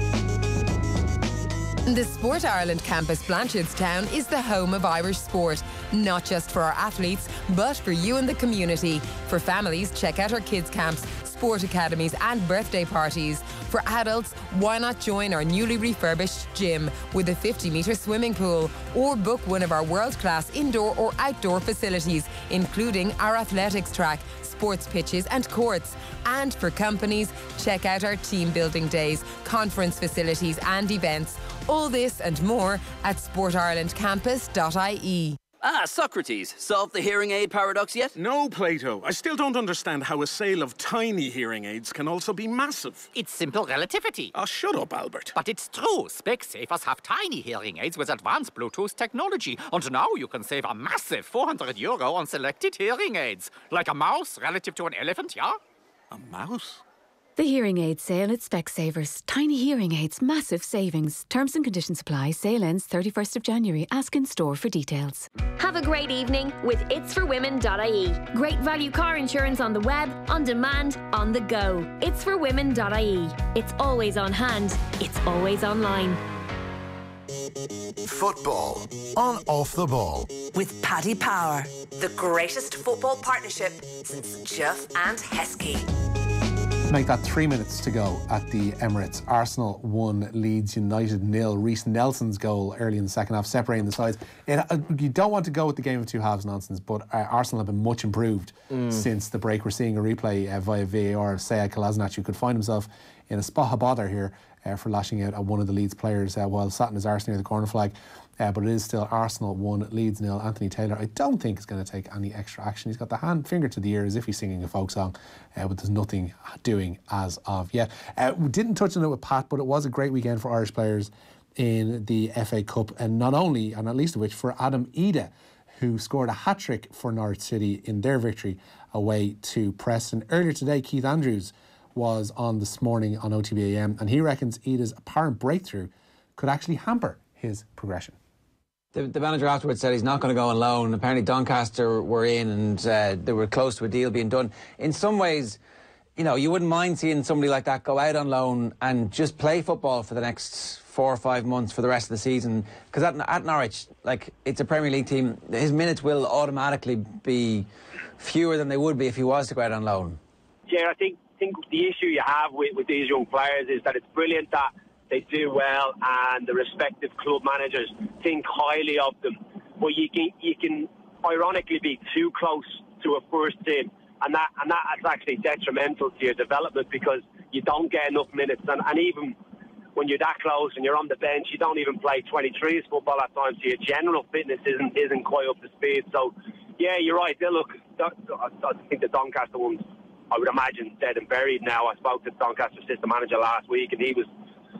The Sport Ireland campus Blanchardstown is the home of Irish sport, not just for our athletes, but for you and the community. For families, check out our kids' camps, sport academies and birthday parties. For adults, why not join our newly refurbished gym with a fifty metre swimming pool, or book one of our world-class indoor or outdoor facilities, including our athletics track, sports pitches and courts. And for companies, check out our team building days, conference facilities and events. All this and more at sport ireland campus dot I E. Ah, Socrates. Solved the hearing aid paradox yet? No, Plato. I still don't understand how a sale of tiny hearing aids can also be massive. It's simple relativity. Oh, shut up, Albert. But it's true. Specsavers have tiny hearing aids with advanced Bluetooth technology. And now you can save a massive four hundred euro on selected hearing aids. Like a mouse relative to an elephant, yeah? A mouse? The hearing aid sale at Specsavers. Tiny hearing aids, massive savings. Terms and conditions apply. Sale ends thirty-first of January. Ask in store for details. Have a great evening with its for women dot I E. Great value car insurance on the web, on demand, on the go. its for women dot I E. It's always on hand. It's always online. Football on Off the Ball. With Paddy Power, the greatest football partnership since Jeff and Heskey. Make that three minutes to go at the Emirates. Arsenal won, Leeds United nil. Reece Nelson's goal early in the second half, separating the sides. It, uh, you don't want to go with the game of two halves nonsense, but uh, Arsenal have been much improved mm. since the break. We're seeing a replay uh, via V A R of Sead Kolasinac, who could find himself in a spot of bother here uh, for lashing out at one of the Leeds players uh, while sat in his arse near the corner flag. Uh, but it is still Arsenal one, Leeds nil. Anthony Taylor, I don't think is going to take any extra action. He's got the hand finger to the ear as if he's singing a folk song, uh, but there's nothing doing as of yet. Uh, we didn't touch on it with Pat, but it was a great weekend for Irish players in the F A Cup, and not only, and not least of which, for Adam Idah, who scored a hat-trick for Norwich City in their victory away to Preston. Earlier today, Keith Andrews was on This Morning on O T B A M, and he reckons Idah's apparent breakthrough could actually hamper his progression. The, the manager afterwards said he's not going to go on loan. Apparently Doncaster were in and uh, they were close to a deal being done. In some ways, you know, you wouldn't mind seeing somebody like that go out on loan and just play football for the next four or five months for the rest of the season. Because at, at Norwich, like, it's a Premier League team, his minutes will automatically be fewer than they would be if he was to go out on loan. Yeah, I think, think the issue you have with, with these young players is that it's brilliant that they do well and the respective club managers think highly of them. But you can, you can ironically be too close to a first team, and that and that's actually detrimental to your development because you don't get enough minutes. And, and even when you're that close and you're on the bench, you don't even play twenty-threes football at times, so your general fitness isn't isn't quite up to speed. So, yeah, you're right. They look, I think the Doncaster one's, I would imagine, dead and buried now. I spoke to Doncaster's assistant manager last week, and he was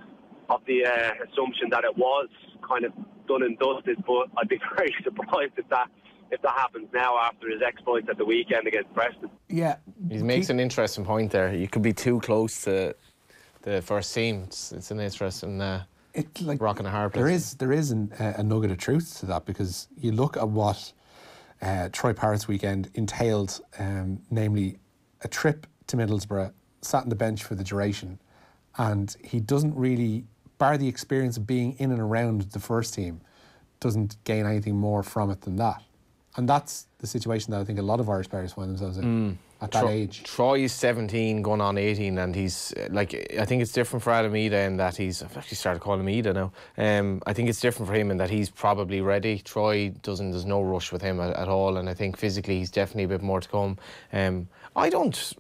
of the uh, assumption that it was kind of done and dusted, but I'd be very surprised if that if that happens now after his exploits at the weekend against Preston. Yeah. He makes an interesting point there. You could be too close to the first team. It's, it's an interesting uh, it, like, rock and a hard place. There is, there is an, uh, a nugget of truth to that, because you look at what uh, Troy Parrott's weekend entailed, um, namely a trip to Middlesbrough, sat on the bench for the duration, and he doesn't really, bar the experience of being in and around the first team, doesn't gain anything more from it than that. And that's the situation that I think a lot of Irish players find themselves in mm. at that Tro- age. Troy is seventeen, going on eighteen, and he's like, I think it's different for Adam Idah in that he's, I've actually started calling him Idah now. Um, I think it's different for him in that he's probably ready. Troy doesn't, there's no rush with him at, at all, and I think physically he's definitely a bit more to come. Um, I don't.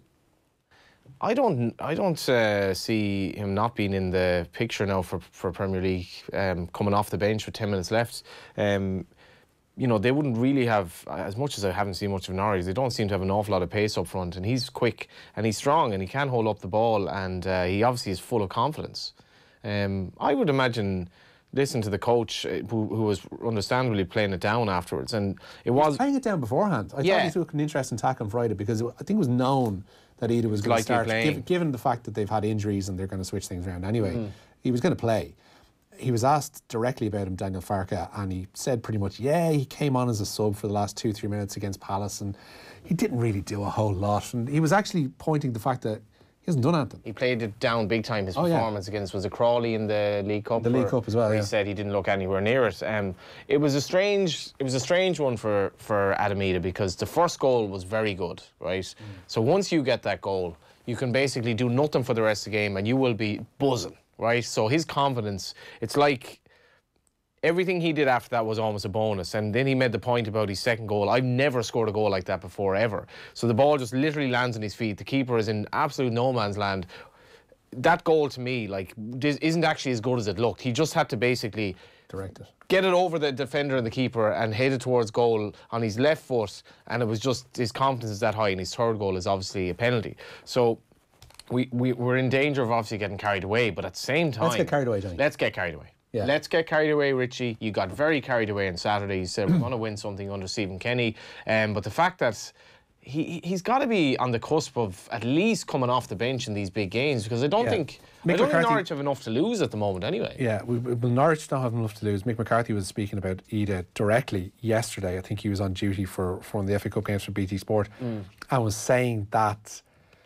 I don't. I don't uh, see him not being in the picture now for for Premier League. Um, coming off the bench with ten minutes left, um, you know, they wouldn't really have, as much as I haven't seen much of Norwich, they don't seem to have an awful lot of pace up front. And he's quick and he's strong and he can hold up the ball, and uh, he obviously is full of confidence. Um, I would imagine. Listen to the coach, who, who was understandably playing it down afterwards, and it was, was playing it down beforehand. I yeah. thought he took an interesting tack on Friday, because it, I think it was known that Idah was going to start, given, given the fact that they've had injuries and they're going to switch things around anyway. Mm. He was going to play. He was asked directly about him, Daniel Farke, and he said pretty much, yeah, he came on as a sub for the last two, three minutes against Palace, and he didn't really do a whole lot. And he was actually pointing the fact that he hasn't done anything. He played it down big time. His oh, performance yeah. against, was it Crawley in the League Cup? The League Cup as well, where yeah. He said he didn't look anywhere near it. Um, it was a strange, it was a strange one for for Adam Idah, because the first goal was very good, right? Mm. So once you get that goal, you can basically do nothing for the rest of the game, and you will be buzzing, right? So his confidence, it's like, everything he did after that was almost a bonus. And then he made the point about his second goal. I've never scored a goal like that before, ever. So the ball just literally lands on his feet. The keeper is in absolute no man's land. That goal to me, like, isn't actually as good as it looked. He just had to basically direct it, get it over the defender and the keeper and head it towards goal on his left foot, and it was just, his confidence is that high, and his third goal is obviously a penalty. So we, we, we're in danger of obviously getting carried away, but at the same time... Let's get carried away, Johnny. Let's get carried away. Yeah. Let's get carried away, Richie. You got very carried away on Saturday. You said we're going to win something under Stephen Kenny. Um, but the fact that he, he's got to be on the cusp of at least coming off the bench in these big games, because I don't Yeah. think... Mick I don't McCarthy, think Norwich have enough to lose at the moment anyway. Yeah, we, well, Norwich don't have enough to lose. Mick McCarthy was speaking about Idah directly yesterday. I think he was on duty for, for one of the F A Cup games for B T Sport, Mm. and was saying that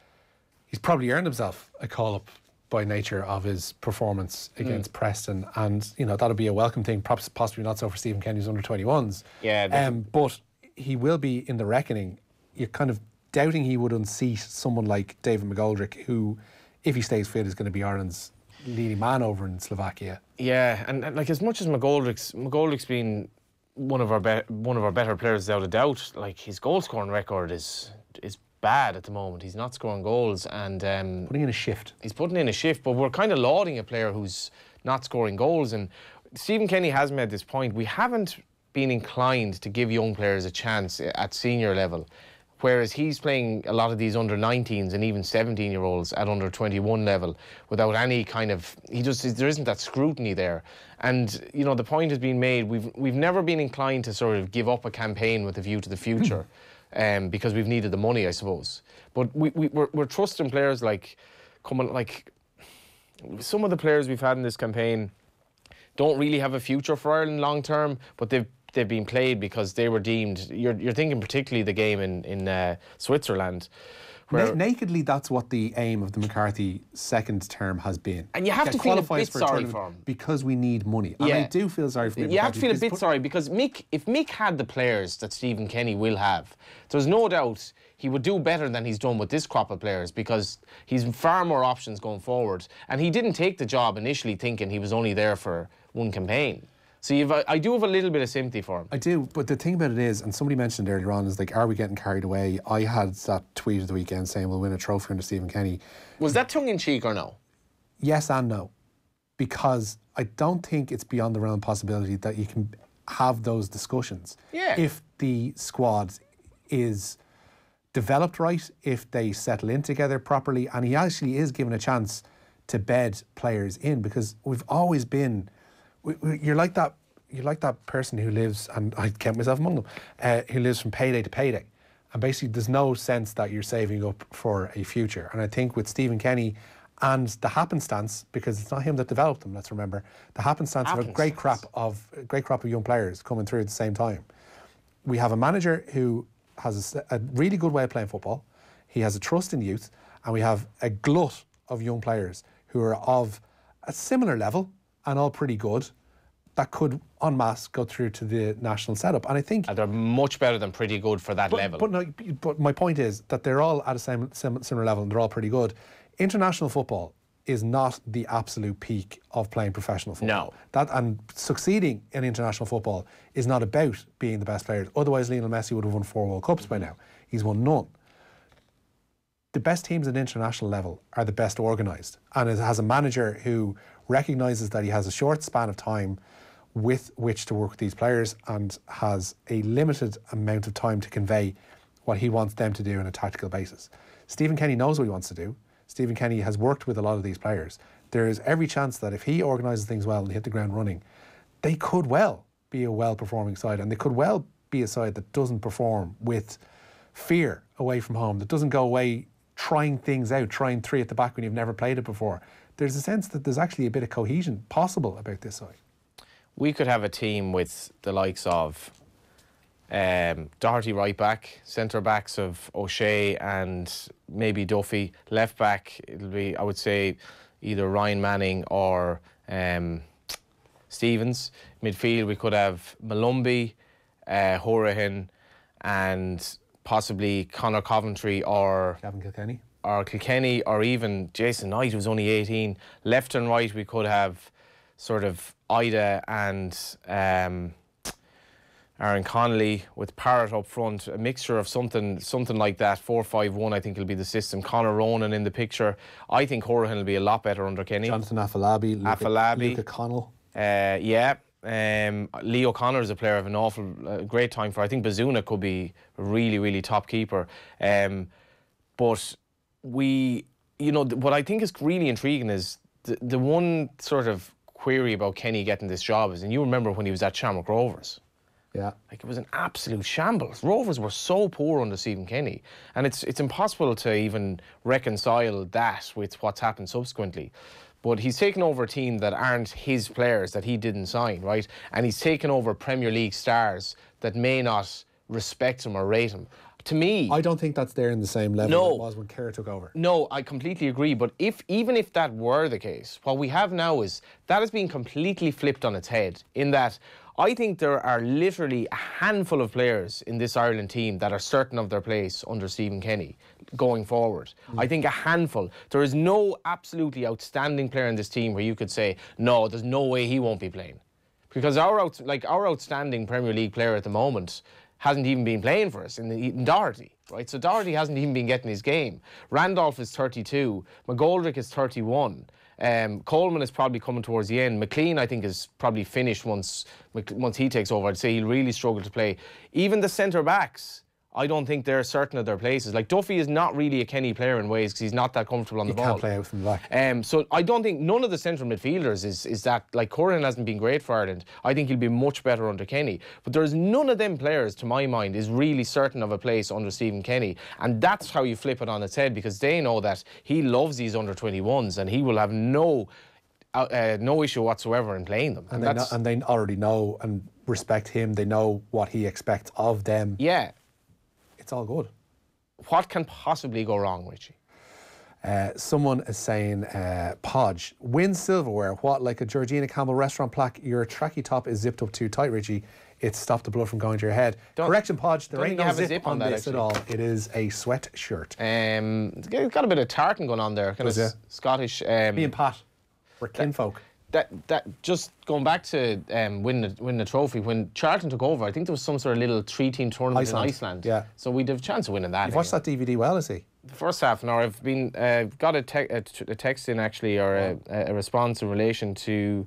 he's probably earned himself a call-up by nature of his performance against Mm. Preston, and you know that'll be a welcome thing, perhaps possibly not so for Stephen Kenny's under twenty-ones. Yeah, um, but he will be in the reckoning. You're kind of doubting he would unseat someone like David McGoldrick, who, if he stays fit, is going to be Ireland's leading man over in Slovakia. Yeah, and, and like as much as McGoldrick's McGoldrick's been one of our be one of our better players without a doubt, like his goal scoring record is is bad at the moment. He's not scoring goals, and um, putting in a shift. He's putting in a shift, but we're kind of lauding a player who's not scoring goals. And Stephen Kenny has made this point. We haven't been inclined to give young players a chance at senior level, whereas he's playing a lot of these under nineteens and even seventeen year olds at under twenty-one level without any kind of, he just, there isn't that scrutiny there. And you know, the point has been made, we've we've never been inclined to sort of give up a campaign with a view to the future. Um, because we've needed the money, I suppose. But we, we, we're, we're trusting players like, coming, like some of the players we've had in this campaign don't really have a future for Ireland long term, but they've they've been played because they were deemed. You're you're thinking particularly the game in in uh, Switzerland. Na nakedly, that's what the aim of the McCarthy second term has been. And you have Get to feel a qualifiers bit for a sorry tournament for him. because we need money. And Yeah. I do feel sorry for Mick You have to feel a McCarthy bit sorry because Mick, if Mick had the players that Stephen Kenny will have, there's no doubt he would do better than he's done with this crop of players, because he's far more options going forward. And he didn't take the job initially thinking he was only there for one campaign. So you've, I do have a little bit of sympathy for him. I do, but the thing about it is, and somebody mentioned earlier on, is like, are we getting carried away? I had that tweet of the weekend saying we'll win a trophy under Stephen Kenny. Was that tongue-in-cheek or no? Yes and no. Because I don't think it's beyond the realm of possibility that you can have those discussions. Yeah. If the squad is developed right, if they settle in together properly, and he actually is given a chance to bed players in, because we've always been... We, we, you're like that. You're like that person who lives, and I count myself among them, uh, who lives from payday to payday, and basically there's no sense that you're saving up for a future. And I think with Stephen Kenny and the happenstance, because it's not him that developed them. Let's remember the happenstance, happenstance. of a great crop of a great crop of young players coming through at the same time. We have a manager who has a, a really good way of playing football. He has a trust in youth, and we have a glut of young players who are of a similar level and all pretty good, that could en masse go through to the national setup. And I think and they're much better than pretty good for that but, level. But no, but my point is that they're all at a same, sim, similar level and they're all pretty good. International football is not the absolute peak of playing professional football. No. That and succeeding in international football is not about being the best players. Otherwise, Lionel Messi would have won four World Cups by now. He's won none. The best teams at international level are the best organised, and it has a manager who recognises that he has a short span of time with which to work with these players and has a limited amount of time to convey what he wants them to do on a tactical basis. Stephen Kenny knows what he wants to do. Stephen Kenny has worked with a lot of these players. There is every chance that if he organises things well and they hit the ground running, they could well be a well-performing side, and they could well be a side that doesn't perform with fear away from home, that doesn't go away trying things out, trying three at the back when you've never played it before. There's a sense that there's actually a bit of cohesion possible about this side. We could have a team with the likes of um, Doherty right back, centre backs of O'Shea and maybe Duffy. Left back, it'll be, I would say, either Ryan Manning or um, Stevens. Midfield, we could have Malumbi, uh, Horahan, and possibly Conor Coventry or Gavin Kilkenny. or Kilkenny, or even Jason Knight, who's only eighteen. Left and right, we could have sort of Idah and um, Aaron Connolly with Parrott up front, a mixture of something something like that, four five one I think will be the system. Conor Ronan in the picture. I think Horahan will be a lot better under Kenny. Jonathan Afolabi, Luke, Afolabi. Luke O'Connell. Uh, yeah. Um, Lee O'Connor is a player of an awful uh, great time for. I think Bazuna could be a really, really top keeper. Um, but we, you know, th- what I think is really intriguing is the, the one sort of query about Kenny getting this job is, and you remember when he was at Shamrock Rovers. Yeah. Like, it was an absolute shambles. Rovers were so poor under Stephen Kenny. And it's it's impossible to even reconcile that with what's happened subsequently. But he's taken over a team that aren't his players, that he didn't sign, right? And he's taken over Premier League stars that may not respect him or rate him. To me... I don't think that's there in the same level no, that it was when Kerr took over. No, I completely agree. But if even if that were the case, what we have now is that has been completely flipped on its head, in that I think there are literally a handful of players in this Ireland team that are certain of their place under Stephen Kenny going forward. Mm. I think a handful. There is no absolutely outstanding player in this team where you could say, no, there's no way he won't be playing. Because our out, like our outstanding Premier League player at the moment hasn't even been playing for us in, the, in Doherty, right? So Doherty hasn't even been getting his game. Randolph is thirty-two. McGoldrick is thirty-one. Um, Coleman is probably coming towards the end. McLean, I think, is probably finished once once he takes over. I'd say he'll really struggle to play. Even the centre-backs, I don't think they're certain of their places. Like, Duffy is not really a Kenny player in ways because he's not that comfortable on the he ball. He can't play out from the back. Um, so I don't think, none of the central midfielders is, is that, like, Curran hasn't been great for Ireland. I think he'll be much better under Kenny. But there's none of them players, to my mind, is really certain of a place under Stephen Kenny. And that's how you flip it on its head, because they know that he loves these under twenty-ones and he will have no... Uh, no issue whatsoever in playing them. And, and, they know, and they already know and respect him. They know what he expects of them. Yeah. It's all good. What can possibly go wrong, Richie? Uh, someone is saying, uh, Podge, win silverware. What, like a Georgina Campbell restaurant plaque? Your tracky top is zipped up too tight, Richie. It's stopped the blood from going to your head. Don't, Correction, Podge, there ain't no zip, zip on, on this actually. At all. It is a sweat shirt. Um, it's got a bit of tartan going on there. Kind of s- Scottish. Um, Me and Pat. We're kinfolk. That, that just going back to um, winning the, winning the trophy, when Charlton took over, I think there was some sort of little three-team tournament Iceland. in Iceland. Yeah. So we'd have a chance of winning that. You've watched that D V D well, is he? The first half an hour. I've been uh, got a, te- a, t- a text in actually, or a, a response in relation to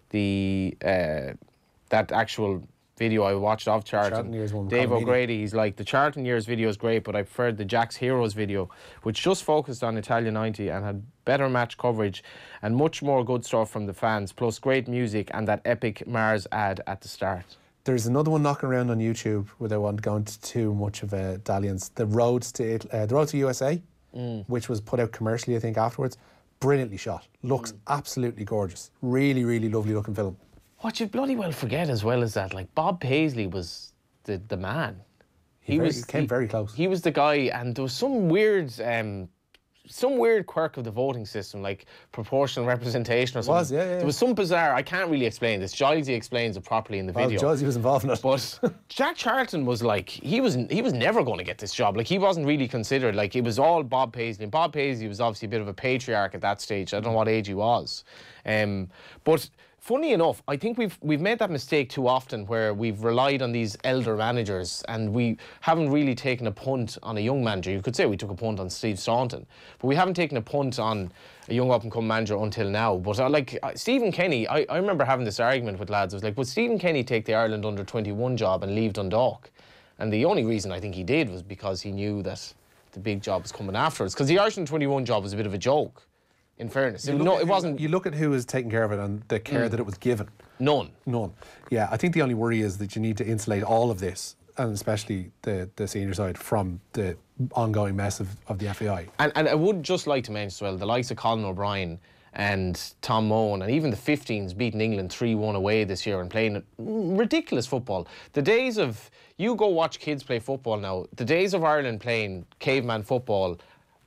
the uh, that actual video I watched of Charlton. Charlton years one. Dave O'Grady, he's like, the Charlton years video is great, but I preferred the Jack's Heroes video, which just focused on Italia ninety and had better match coverage and much more good stuff from the fans, plus great music and that epic Mars ad at the start. There's another one knocking around on YouTube without want to go into too much of a dalliance. The Roads to uh, the Road to U S A, mm. which was put out commercially, I think, afterwards. Brilliantly shot. Looks mm. absolutely gorgeous. Really, really lovely looking film. What you bloody well forget as well is that, like, Bob Paisley was the, the man. He, he very, was came he, very close. He was the guy, and there was some weird, um, some weird quirk of the voting system, like proportional representation or something. It was, yeah, yeah. There was some bizarre. I can't really explain this. Gilesy explains it properly in the well, video. Gilesy was involved in it. But Jack Charlton was like, he was he was never going to get this job. Like, he wasn't really considered. Like, it was all Bob Paisley. And Bob Paisley was obviously a bit of a patriarch at that stage. I don't know what age he was, um, but. Funny enough, I think we've we've made that mistake too often, where we've relied on these elder managers and we haven't really taken a punt on a young manager. You could say we took a punt on Steve Staunton, but we haven't taken a punt on a young up-and-coming manager until now. But uh, like uh, Stephen Kenny, I, I remember having this argument with lads. I was like, would Stephen Kenny take the Ireland under twenty-one job and leave Dundalk? And the only reason I think he did was because he knew that the big job was coming afterwards. Because the Irish under twenty-one job was a bit of a joke. In fairness, it, no, it wasn't. You look at who was taking care of it and the care mm. that it was given. None. None. Yeah, I think the only worry is that you need to insulate all of this, and especially the, the senior side, from the ongoing mess of, of the F A I. And, and I would just like to mention as well, the likes of Colin O'Brien and Tom Mohan and even the fifteens beating England three one away this year and playing ridiculous football. The days of, you go watch kids play football now, the days of Ireland playing caveman football are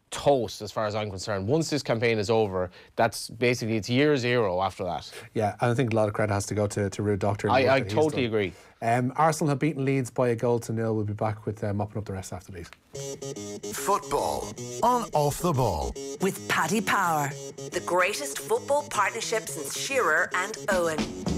toast as far as I'm concerned. Once this campaign is over, that's basically, it's year zero after that. Yeah, and I think a lot of credit has to go to, to Ruud Doctor. I, I totally agree. Um, Arsenal have beaten Leeds by a goal to nil. We'll be back with uh, mopping up the rest after these. Football on Off the Ball. With Paddy Power, the greatest football partnership since Shearer and Owen.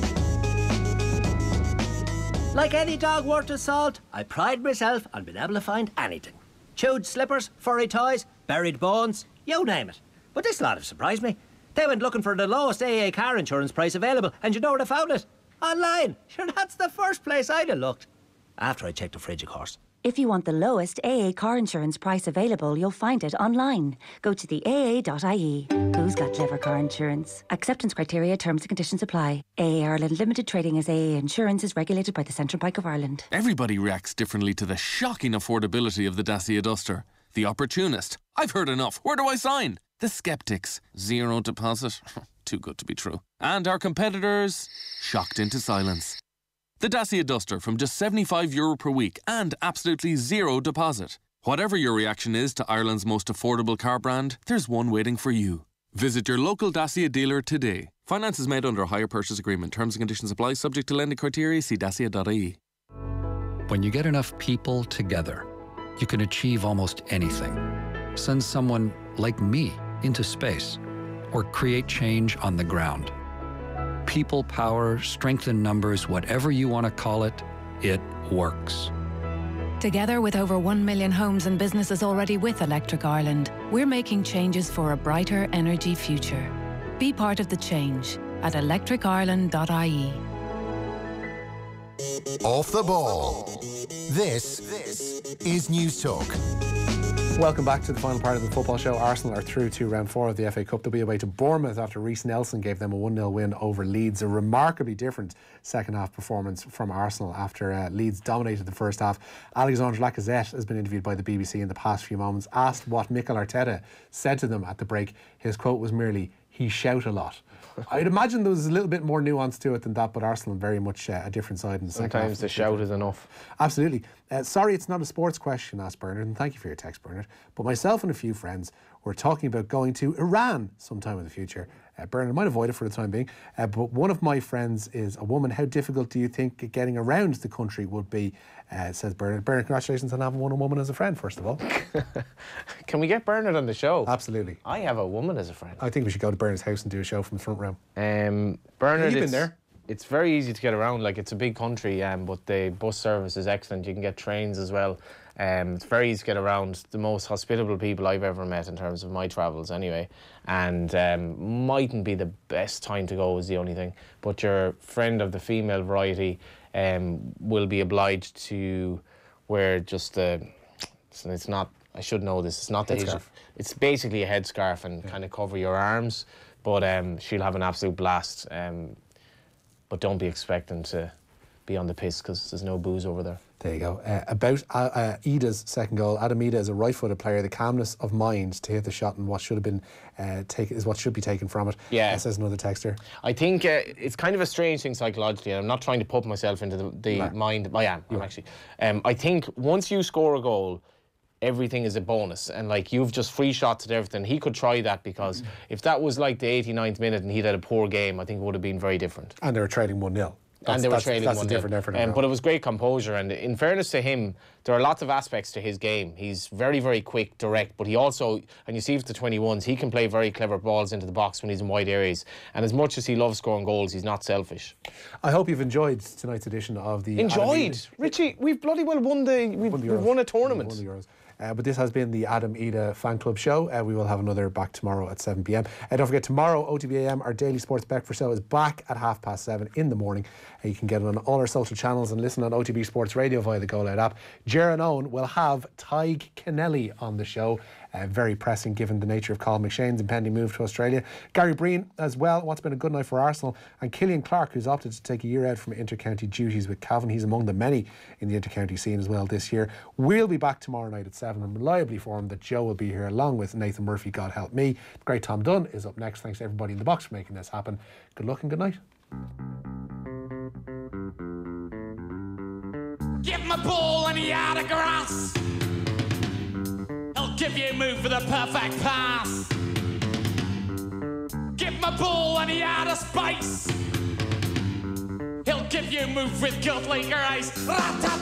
Like any dog worth his salt, I pride myself on being able to find anything. Chewed slippers, furry toys, buried bones, you name it. But this lot have surprised me. They went looking for the lowest A A car insurance price available, and you know where they found it? Online. Sure, that's the first place I'd have looked. After I checked the fridge, of course. If you want the lowest A A car insurance price available, you'll find it online. Go to the A A dot I E. Who's got clever car insurance? Acceptance criteria, terms and conditions apply. A A Ireland Limited trading as A A Insurance is regulated by the Central Bank of Ireland. Everybody reacts differently to the shocking affordability of the Dacia Duster. The opportunist. I've heard enough. Where do I sign? The skeptics. Zero deposit. Too good to be true. And our competitors. Shocked into silence. The Dacia Duster from just seventy-five euro per week and absolutely zero deposit. Whatever your reaction is to Ireland's most affordable car brand, there's one waiting for you. Visit your local Dacia dealer today. Finance is made under a hire purchase agreement. Terms and conditions apply, subject to lending criteria. See dacia dot I E. When you get enough people together, you can achieve almost anything. Send someone like me into space, or create change on the ground. People power, strength in numbers, whatever you want to call it, it works. Together with over one million homes and businesses already with Electric Ireland, we're making changes for a brighter energy future. Be part of the change at electric ireland dot I E. Off the Ball. This, this is News Talk. Welcome back to the final part of the football show. Arsenal are through to round four of the F A Cup. They'll be away to Bournemouth after Reece Nelson gave them a one nil win over Leeds. A remarkably different second half performance from Arsenal after uh, Leeds dominated the first half. Alexandre Lacazette has been interviewed by the B B C in the past few moments. Asked what Mikel Arteta said to them at the break, his quote was merely, "He shout a lot." I'd imagine there was a little bit more nuance to it than that, but Arsenal very much uh, a different side in the second half. Sometimes the shout is enough. Absolutely. Uh, sorry it's not a sports question, asked Bernard, and thank you for your text, Bernard. But myself and a few friends were talking about going to Iran sometime in the future. Uh, Bernard might avoid it for the time being, uh, but one of my friends is a woman. How difficult do you think getting around the country would be, uh, says Bernard. Bernard, congratulations on having one woman as a friend, first of all. Can we get Bernard on the show? Absolutely. I have a woman as a friend. I think we should go to Bernard's house and do a show from the front row. Um, Bernard, You've been it's, there. It's very easy to get around. Like, it's a big country, um, but the bus service is excellent. You can get trains as well. Um, it's very easy to get around. The most hospitable people I've ever met in terms of my travels anyway. And um, mightn't be the best time to go is the only thing. But your friend of the female variety um, will be obliged to wear just a... It's not... I should know this. It's not the Headscarf. It's basically a headscarf and yeah. kind of cover your arms. But um, she'll have an absolute blast. Um, but don't be expecting to be on the piss because there's no booze over there. There you go. Uh, about uh, uh, Idah's second goal, Adam Idah is a right-footed player. The calmness of mind to hit the shot and what should have been uh, taken is what should be taken from it. Yeah, uh, says another texter. I think uh, it's kind of a strange thing psychologically, and I'm not trying to put myself into the, the no. mind. I am. I'm actually. Um, I think once you score a goal, everything is a bonus, and like you've just free shots at everything. He could try that because mm-hmm. if that was like the eighty-ninth minute and he'd had a poor game, I think it would have been very different. And they were trading one nil. And they were that's, trailing that's one a different effort. Um, but it was great composure, and in fairness to him, there are lots of aspects to his game. He's very, very quick, direct, but he also, and you see with the twenty-ones, he can play very clever balls into the box when he's in wide areas. And as much as he loves scoring goals, he's not selfish. I hope you've enjoyed tonight's edition of the... Enjoyed? Richie, we've bloody well won the... We've won, the we've won a tournament. We've won the Euros. Uh, but this has been the Adam Idah Fan Club show. Uh, we will have another back tomorrow at seven p m. Uh, don't forget, tomorrow, O T B A M, our daily sports breakfast show, is back at half past seven in the morning. Uh, you can get it on all our social channels and listen on O T B Sports Radio via the Go Loud app. Jaron Owen will have Tyg Kennelly on the show. Uh, very pressing given the nature of Colin McShane's impending move to Australia. Gary Breen as well, what's been a good night for Arsenal. And Killian Clark, who's opted to take a year out from inter-county duties with Cavan. He's among the many in the inter-county scene as well this year. We'll be back tomorrow night at seven. I'm reliably informed that Joe will be here along with Nathan Murphy, God help me. The great Tom Dunn is up next. Thanks to everybody in the box for making this happen. Good luck and good night. Give my ball any autographs. I'll give you move for the perfect pass. Give him a ball and he out of space. He'll give you move with godly grace. Rata